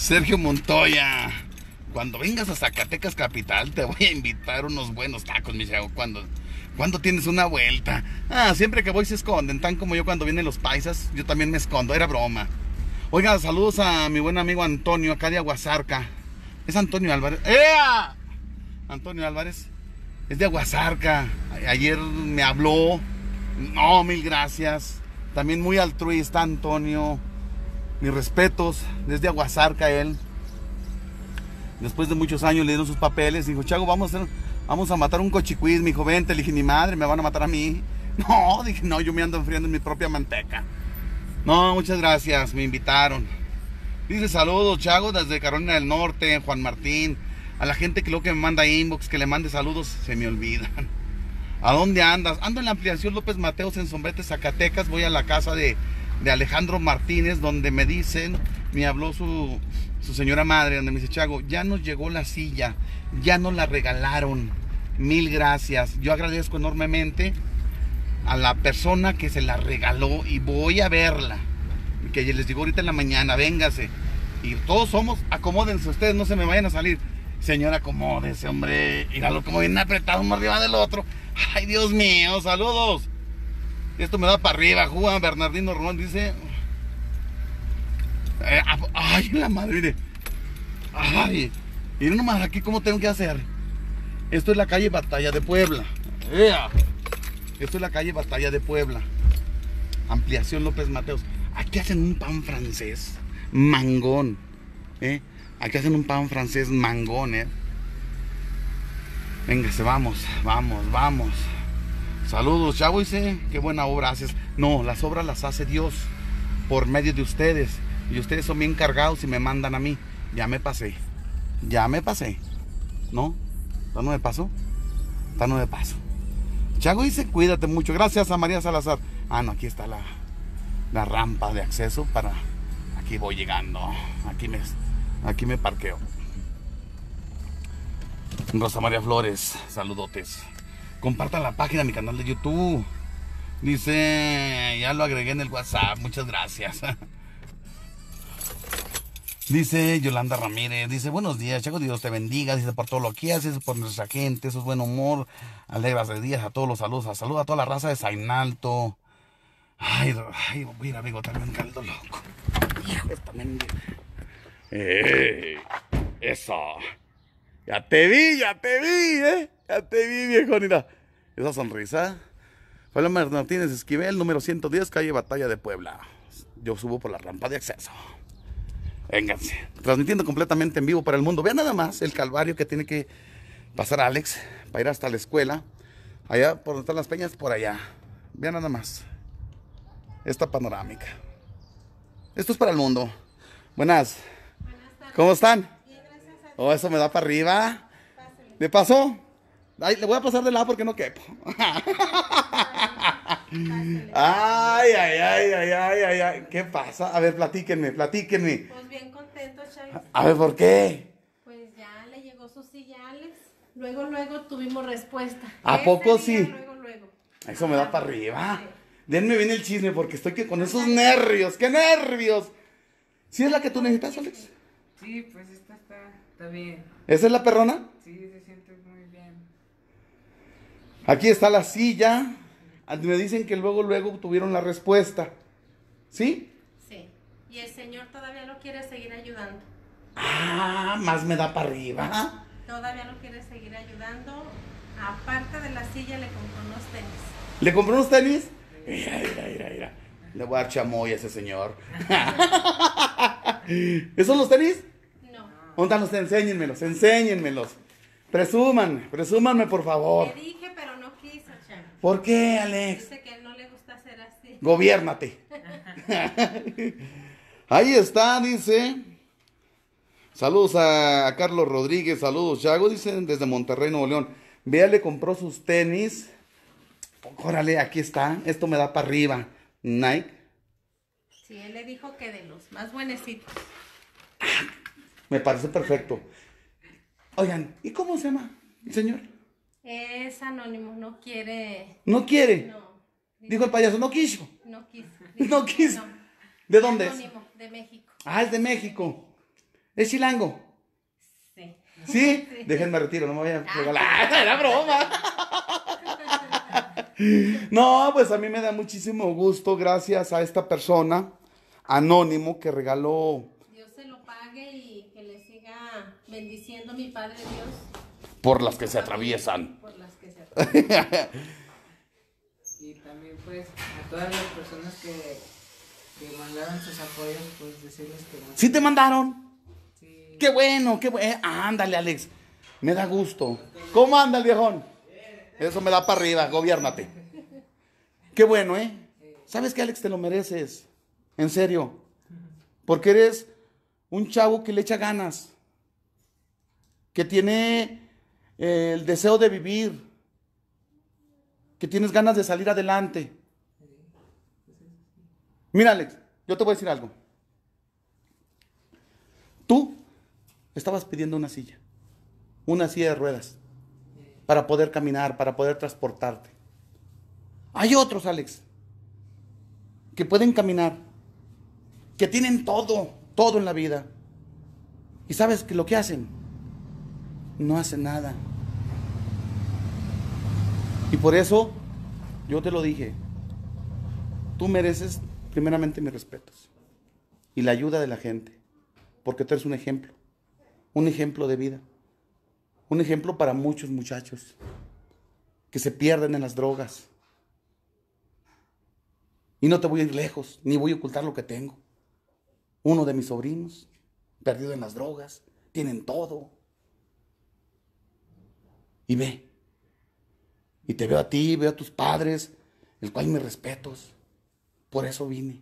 Sergio Montoya. Cuando vengas a Zacatecas capital te voy a invitar unos buenos tacos, mi chavo. ¿Cuándo tienes una vuelta? Ah, siempre que voy se esconden, tan como yo cuando vienen los paisas, yo también me escondo, era broma. Oigan, saludos a mi buen amigo Antonio, acá de Aguasarca. Es Antonio Álvarez. ¡Ea! Antonio Álvarez es de Aguasarca. Ayer me habló. No, mil gracias. También muy altruista, Antonio. Mis respetos, desde Aguasarca él. Después de muchos años le dieron sus papeles. Dijo, Chago, vamos a matar un cochicuiz. Me dijo, vente. Le dije, ni madre, me van a matar a mí. No, dije, no, yo me ando enfriando en mi propia manteca. No, muchas gracias, me invitaron. Dice, saludos, Chago, desde Carolina del Norte, Juan Martín. A la gente que luego que me manda inbox, que le mande saludos, se me olvidan. ¿A dónde andas? Ando en la ampliación López Mateos en Sombrete, Zacatecas. Voy a la casa de Alejandro Martínez, donde me dicen, me habló su señora madre, donde me dice, Chago, ya nos llegó la silla, ya nos la regalaron. Mil gracias. Yo agradezco enormemente a la persona que se la regaló y voy a verla. Que les digo ahorita en la mañana, véngase. Y todos somos, acomódense ustedes, no se me vayan a salir. Señora, acomódese, hombre. Míralo como viene apretado uno arriba del otro. Ay, Dios mío, saludos. Esto me da para arriba. Juan Bernardino Román dice. Ay, la madre, mire. Ay, miren nomás aquí cómo tengo que hacer. Esto es la calle Batalla de Puebla. Esto es la calle Batalla de Puebla. Ampliación López Mateos. Aquí hacen un pan francés mangón. Aquí hacen un pan francés mangón. Véngase, vamos. Saludos, Chavo, dice, qué buena obra haces. No, las obras las hace Dios por medio de ustedes. Y ustedes son bien cargados y me mandan a mí. Ya me pasé. ¿No? ¿Está no me paso? Chago dice, cuídate mucho. Gracias a María Salazar. Ah, no, aquí está la rampa de acceso para... Aquí voy llegando. Aquí me parqueo. Rosa María Flores, saludotes. Compartan la página de mi canal de YouTube. Dice, ya lo agregué en el WhatsApp. Muchas gracias. Dice Yolanda Ramírez, dice, buenos días, Chago, Dios te bendiga, dice, por todo lo que haces, por nuestra gente, eso es buen humor, alegras de días a todos los saludos, saludos a toda la raza de Sainalto. Ay, voy a ir a bigotarme un caldo loco. Hijo, esta mendiga. Eso. Ya te vi, ya te vi, viejo, mira. Esa sonrisa. Fue Martínez Esquivel, número 110, calle Batalla de Puebla. Yo subo por la rampa de acceso. Vénganse, transmitiendo completamente en vivo para el mundo. Vean nada más el calvario que tiene que pasar Alex para ir hasta la escuela. Allá por donde están las peñas, por allá. Vean nada más esta panorámica. Esto es para el mundo. Buenas tardes. ¿Cómo están? Bien, gracias a Dios. Oh, eso me da para arriba. Pásale. ¿Le pasó? Ay, le voy a pasar de lado porque no quepo. Ay. ¿Qué pasa? A ver, platíquenme. Pues bien contento, Chavis. A ver, ¿por qué? Pues ya le llegó su silla a Alex. Luego tuvimos respuesta. ¿A poco sí? Luego. Eso me da para arriba. Sí. Denme bien el chisme porque estoy que con esos nervios. ¡Qué nervios! ¿Sí es la que tú necesitas, Alex? Sí, pues esta está bien. ¿Esa es la perrona? Sí, se siente muy bien. Aquí está la silla. Me dicen que luego tuvieron la respuesta. ¿Sí? Sí. Y el señor todavía lo quiere seguir ayudando. Ah, más me da para arriba. Todavía lo quiere seguir ayudando. Aparte de la silla le compró unos tenis. ¿Le compró unos tenis? Mira. Le voy a dar chamoy a ese señor. ¿Esos son los tenis? No. ¿Dónde están los tenis? Enséñenmelos. Presúmanme, por favor. Le dije, pero no quiso, Chavi. ¿Por qué, Alex? Dice que a él no le gusta hacer así. Gobiérnate. Ahí está, dice. Saludos a Carlos Rodríguez, saludos, Chago, dicen desde Monterrey, Nuevo León. Vea, le compró sus tenis. Órale, aquí está. Esto me da para arriba. Nike. Sí, él le dijo que de los más buenecitos. Me parece perfecto. Oigan, ¿y cómo se llama el señor? Es anónimo, no quiere. ¿No quiere? No. Dijo el payaso, no quiso. No quiso. No quiso. ¿De dónde es? Anónimo, de México. Ah, es de México. ¿Es chilango? Sí. ¿Sí? Déjenme retiro, no me voy a regalar. Era broma. No, pues a mí me da muchísimo gusto, gracias a esta persona, Anónimo, que regaló Dios se lo pague y que le siga bendiciendo mi Padre Dios por las que se atraviesan. por las que se atraviesan. Y también pues a todas las personas que mandaron sus apoyos, pues decirles que no. ¿Sí te mandaron? Sí. Qué bueno, qué bueno. Ándale, Alex. Me da gusto. ¿Cómo anda el viejón? Eso me da para arriba, gobiérnate. Qué bueno, ¿eh? ¿Sabes qué, Alex? Te lo mereces. En serio. Porque eres un chavo que le echa ganas. Que tiene el deseo de vivir. Que tienes ganas de salir adelante. Mira, Alex, yo te voy a decir algo. Tú estabas pidiendo una silla de ruedas, para poder caminar, para poder transportarte. Hay otros, Alex, que pueden caminar, que tienen todo en la vida. ¿Y sabes que lo que hacen? No hacen nada. Y por eso, yo te lo dije, tú mereces primeramente mis respetos y la ayuda de la gente, porque tú eres un ejemplo de vida, un ejemplo para muchos muchachos que se pierden en las drogas. Y no te voy a ir lejos, ni voy a ocultar lo que tengo. Uno de mis sobrinos, perdido en las drogas, tienen todo. Y ve, y te veo a ti, veo a tus padres, el cual mis respetos. Por eso vine.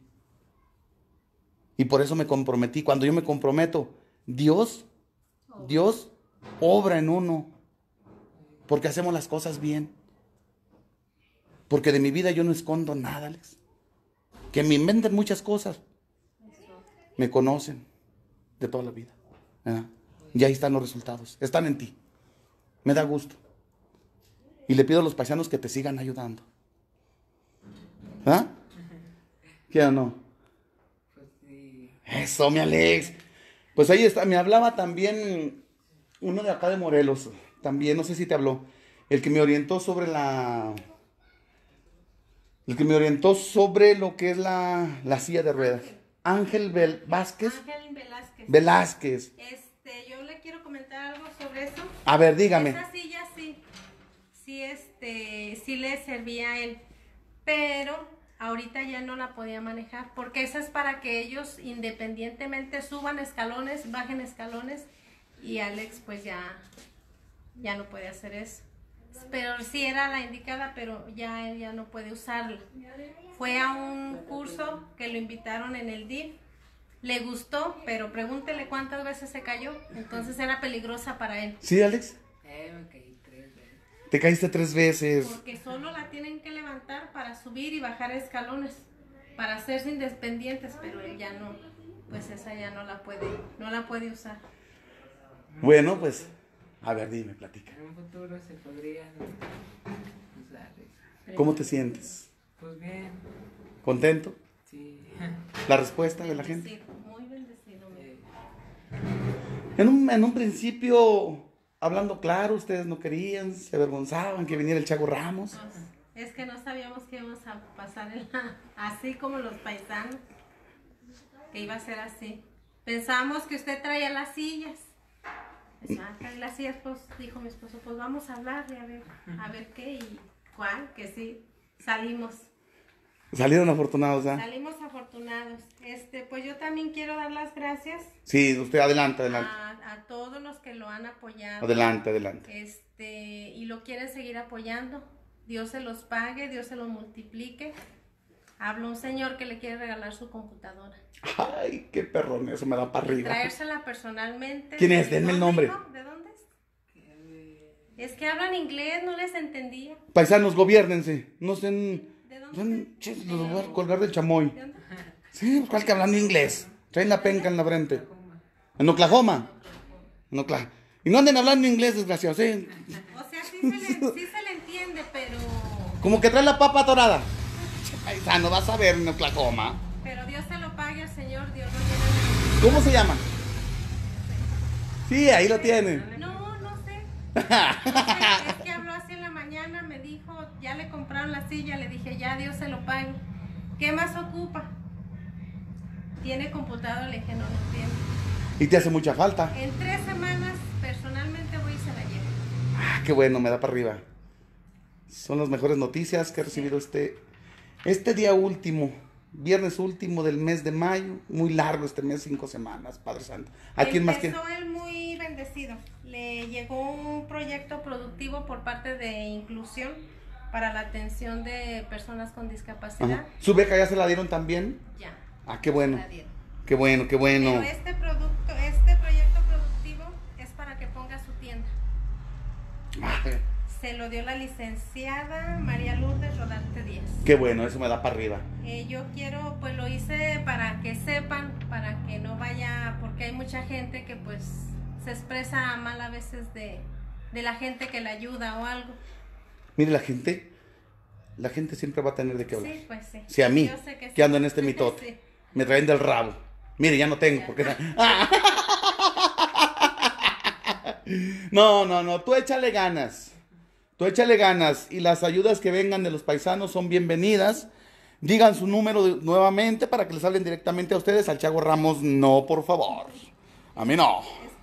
Y por eso me comprometí. Cuando yo me comprometo, Dios obra en uno. Porque hacemos las cosas bien. Porque de mi vida yo no escondo nada, Alex. Que me inventen muchas cosas. Me conocen de toda la vida. ¿Verdad? Y ahí están los resultados. Están en ti. Me da gusto. Y le pido a los paisanos que te sigan ayudando. ¿Ah? ¿Qué o no? Pues sí. Eso, mi Alex. Pues ahí está. Me hablaba también uno de acá de Morelos. También, no sé si te habló. El que me orientó sobre lo que es la silla de ruedas. Ángel Vázquez. Ángel Velázquez. Velázquez. Yo le quiero comentar algo sobre eso. A ver, dígame. Esa silla sí le servía a él, pero ahorita ya no la podía manejar, porque esa es para que ellos independientemente suban escalones, bajen escalones, y Alex pues ya no puede hacer eso. Pero sí era la indicada, pero ya él ya no puede usarla. Fue a un curso que lo invitaron en el DIF, le gustó, pero pregúntele cuántas veces se cayó, entonces era peligrosa para él. ¿Sí, Alex? Me caí 3 veces. Te caíste 3 veces. Porque solo la tienen que levantar para subir y bajar escalones, para hacerse independientes, pero él ya no, pues esa ya no la puede usar. Bueno, pues, a ver, dime, platica. En un futuro se podrían usar. ¿Cómo te sientes? Pues bien, ¿Contento? sí. ¿La respuesta de la gente? Bendecido, muy bendecido. En un principio, hablando claro, ustedes no querían, se avergonzaban que viniera el Chago Ramos. Es que no sabíamos que íbamos a pasar así como los paisanos, que iba a ser así. Pensábamos que usted traía las sillas. Trae las sillas, pues dijo mi esposo, pues vamos a hablar y a ver qué y cuál, que sí, salimos. Salieron afortunados, ¿ah? Salimos afortunados. Pues yo también quiero dar las gracias Sí, usted adelante. a todos los que lo han apoyado. Adelante. Y lo quieren seguir apoyando. Dios se los pague, Dios se los multiplique. Habla un señor que le quiere regalar su computadora. Ay, qué perrón, eso me da para arriba. Traérsela personalmente. ¿Quién es? Denme el nombre. ¿De dónde es? Es que hablan inglés, no les entendía. Paisanos, gobiérnense. No sean... ¿De dónde? Los voy a colgar del chamoy. ¿De dónde? Sí, pues cuál que hablando inglés. Traen la penca en la frente. En Oklahoma. Y no anden hablando inglés, desgraciados, ¿eh? O sea, sí se le entiende, pero... Como que trae la papa atorada. Paisano, vas a ver en Oklahoma. Pero Dios se lo pague al Señor, Dios lo llena de... ¿Cómo se llama? Sí, ahí lo tiene. No, no sé. No sé, es que habló así en la mañana, me dijo, ya le compraron la silla, le dije, ya Dios se lo pague. ¿Qué más ocupa? ¿Tiene computadora? Le dije, no, no tiene. ¿Y te hace mucha falta? En 3 semanas, personalmente voy y se la llevo. Ah, qué bueno, me da para arriba. Son las mejores noticias que he recibido este día último, viernes último del mes de mayo. Muy largo este mes, 5 semanas, Padre Santo. ¿A quién más quiere? Empezó él muy bendecido. Le llegó un proyecto productivo por parte de Inclusión para la atención de personas con discapacidad. Ajá. ¿Su beca ya se la dieron también? Ya. Ah, qué bueno. la dieron. Qué bueno, qué bueno. Pero este proyecto productivo es para que ponga su tienda. Ah, Se lo dio la licenciada María Lourdes Rodarte Díaz. qué bueno, eso me da para arriba. Yo quiero, pues lo hice para que sepan, para que no vaya, porque hay mucha gente que pues se expresa mal a veces de la gente que le ayuda o algo. Mire, la gente siempre va a tener de qué hablar. Sí, pues sí. Si a mí, Yo sé que sí. ando en este mitote, Sí. me traen del rabo. Mire, ya no tengo, porque... No, tú échale ganas. Tú échale ganas. Y las ayudas que vengan de los paisanos son bienvenidas. Digan su número nuevamente para que les hablen directamente a ustedes. Al Chago Ramos, no, por favor. A mí no. Es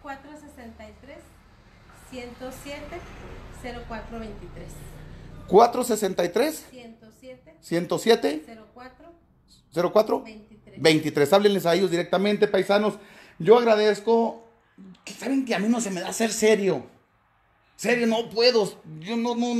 463-107-0423. 463 107 04 23. Háblenles a ellos directamente, paisanos. Yo agradezco. Saben que a mí no se me da ser serio. Serio, no puedo. Yo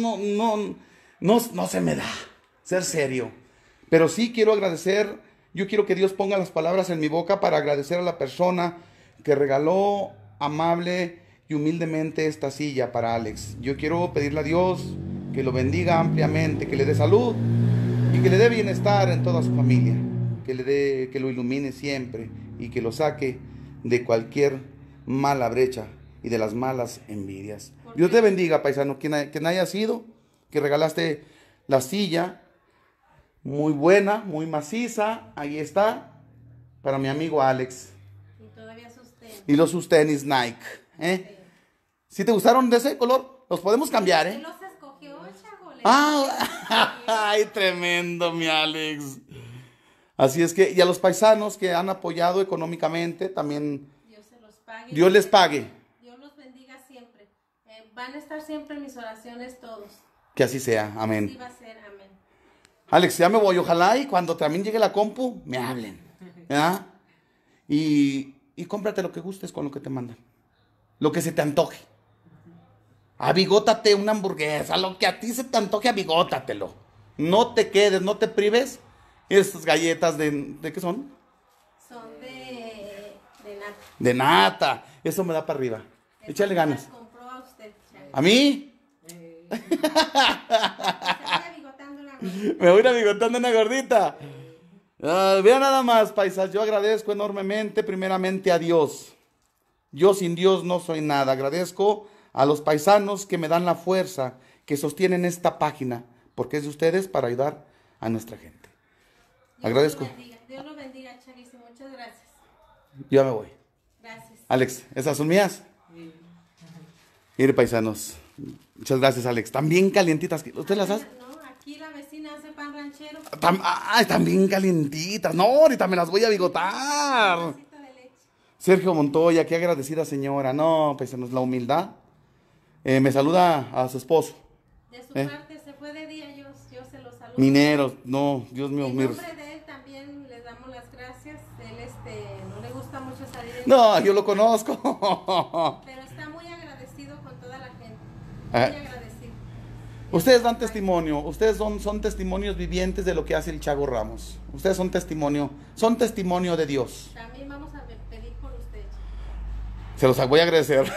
no se me da ser serio. Pero sí quiero agradecer. Yo quiero que Dios ponga las palabras en mi boca para agradecer a la persona que regaló amable y humildemente esta silla para Alex. Yo quiero pedirle a Dios que lo bendiga ampliamente, que le dé salud y que le dé bienestar en toda su familia, que lo ilumine siempre y que lo saque de cualquier mala brecha y de las malas envidias. Dios te bendiga, paisano, quien haya sido, que regalaste la silla, muy buena, muy maciza, ahí está, para mi amigo Alex. Y todavía sus tenis. Y sus tenis Nike, ¿eh? ¿Sí te gustaron de ese color? Los podemos cambiar, ¿eh? ¿Quién los escogió, Chago? Ay, tremendo, mi Alex. Así es que, y a los paisanos que han apoyado económicamente, también Dios se los pague. Dios les pague. Dios los bendiga siempre. Van a estar siempre en mis oraciones todos. Que así sea, amén. Así va a ser, amén. Alex, ya me voy, ojalá y cuando también llegue la compu, me hablen, ¿verdad? Y cómprate lo que gustes con lo que te mandan. Lo que se te antoje. Abigótate una hamburguesa, lo que a ti se te antoje, abigótatelo. No te quedes, no te prives. Estas galletas ¿de qué son? Son de nata. De nata. Eso me da para arriba. Échale ganas. Las compró a usted, Chago. ¿A mí? Se vaya bigotando una gordita. Me voy a ir abigotando una gordita. Vean nada más, paisas. Yo agradezco enormemente, primeramente a Dios. Yo sin Dios no soy nada. Agradezco a los paisanos que me dan la fuerza, que sostienen esta página, porque es de ustedes para ayudar a nuestra gente. Agradezco. Dios lo bendiga, Chaguísimo. Muchas gracias. Yo me voy. Gracias. Alex, ¿esas son mías? Mire, paisanos. Muchas gracias, Alex. Están bien calientitas. ¿Usted las hace? No, aquí la vecina hace pan ranchero. Están bien calientitas. No, ahorita me las voy a bigotar. Un vasito de leche. Sergio Montoya, qué agradecida señora. No, paisanos, la humildad. Me saluda a su esposo. De su parte, se fue de día, yo se lo saludo. Mineros, no, Dios mío. En nombre de él también les damos las gracias. Él no le gusta mucho salir en No, yo lo conozco. pero está muy agradecido con toda la gente. Muy Ah. agradecido. Ustedes dan testimonio, ustedes son testimonios vivientes de lo que hace el Chago Ramos. Ustedes son testimonio de Dios. También vamos a pedir por usted. Se los voy a agradecer.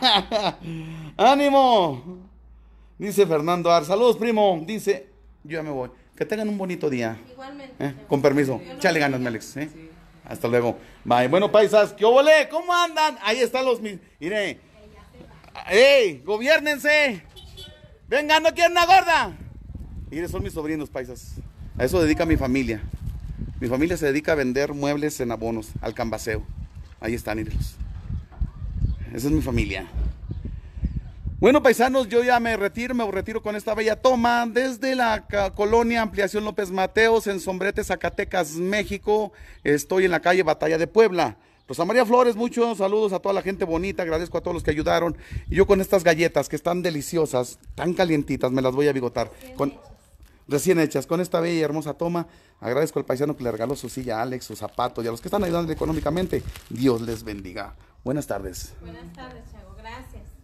¡Ánimo! Dice Fernando Ar. Saludos, primo. Dice, yo ya me voy. Que tengan un bonito día. Igualmente. Con permiso. Chale ganas, Alex. Hasta luego. Bye. Bueno, paisas, ¿qué obole? ¿Cómo andan? Ahí están los... Mire. ¡Ey! ¡Gobiérnense! ¡Venga, no quieren una gorda! Mire, son mis sobrinos, paisas. A eso dedica mi familia. Mi familia se dedica a vender muebles en abonos, al cambaseo. Ahí están, mírenlos. Esa es mi familia. Bueno, paisanos, yo ya me retiro con esta bella toma desde la colonia Ampliación López Mateos en Sombrete, Zacatecas, México. Estoy en la calle Batalla de Puebla. Rosa María Flores, muchos saludos a toda la gente bonita, agradezco a todos los que ayudaron. Y yo con estas galletas que están deliciosas, tan calientitas, me las voy a bigotar. Recién hechas, con esta bella y hermosa toma. Agradezco al paisano que le regaló su silla a Alex, sus zapatos y a los que están ayudando económicamente. Dios les bendiga. Buenas tardes. Buenas tardes, Chago. Gracias.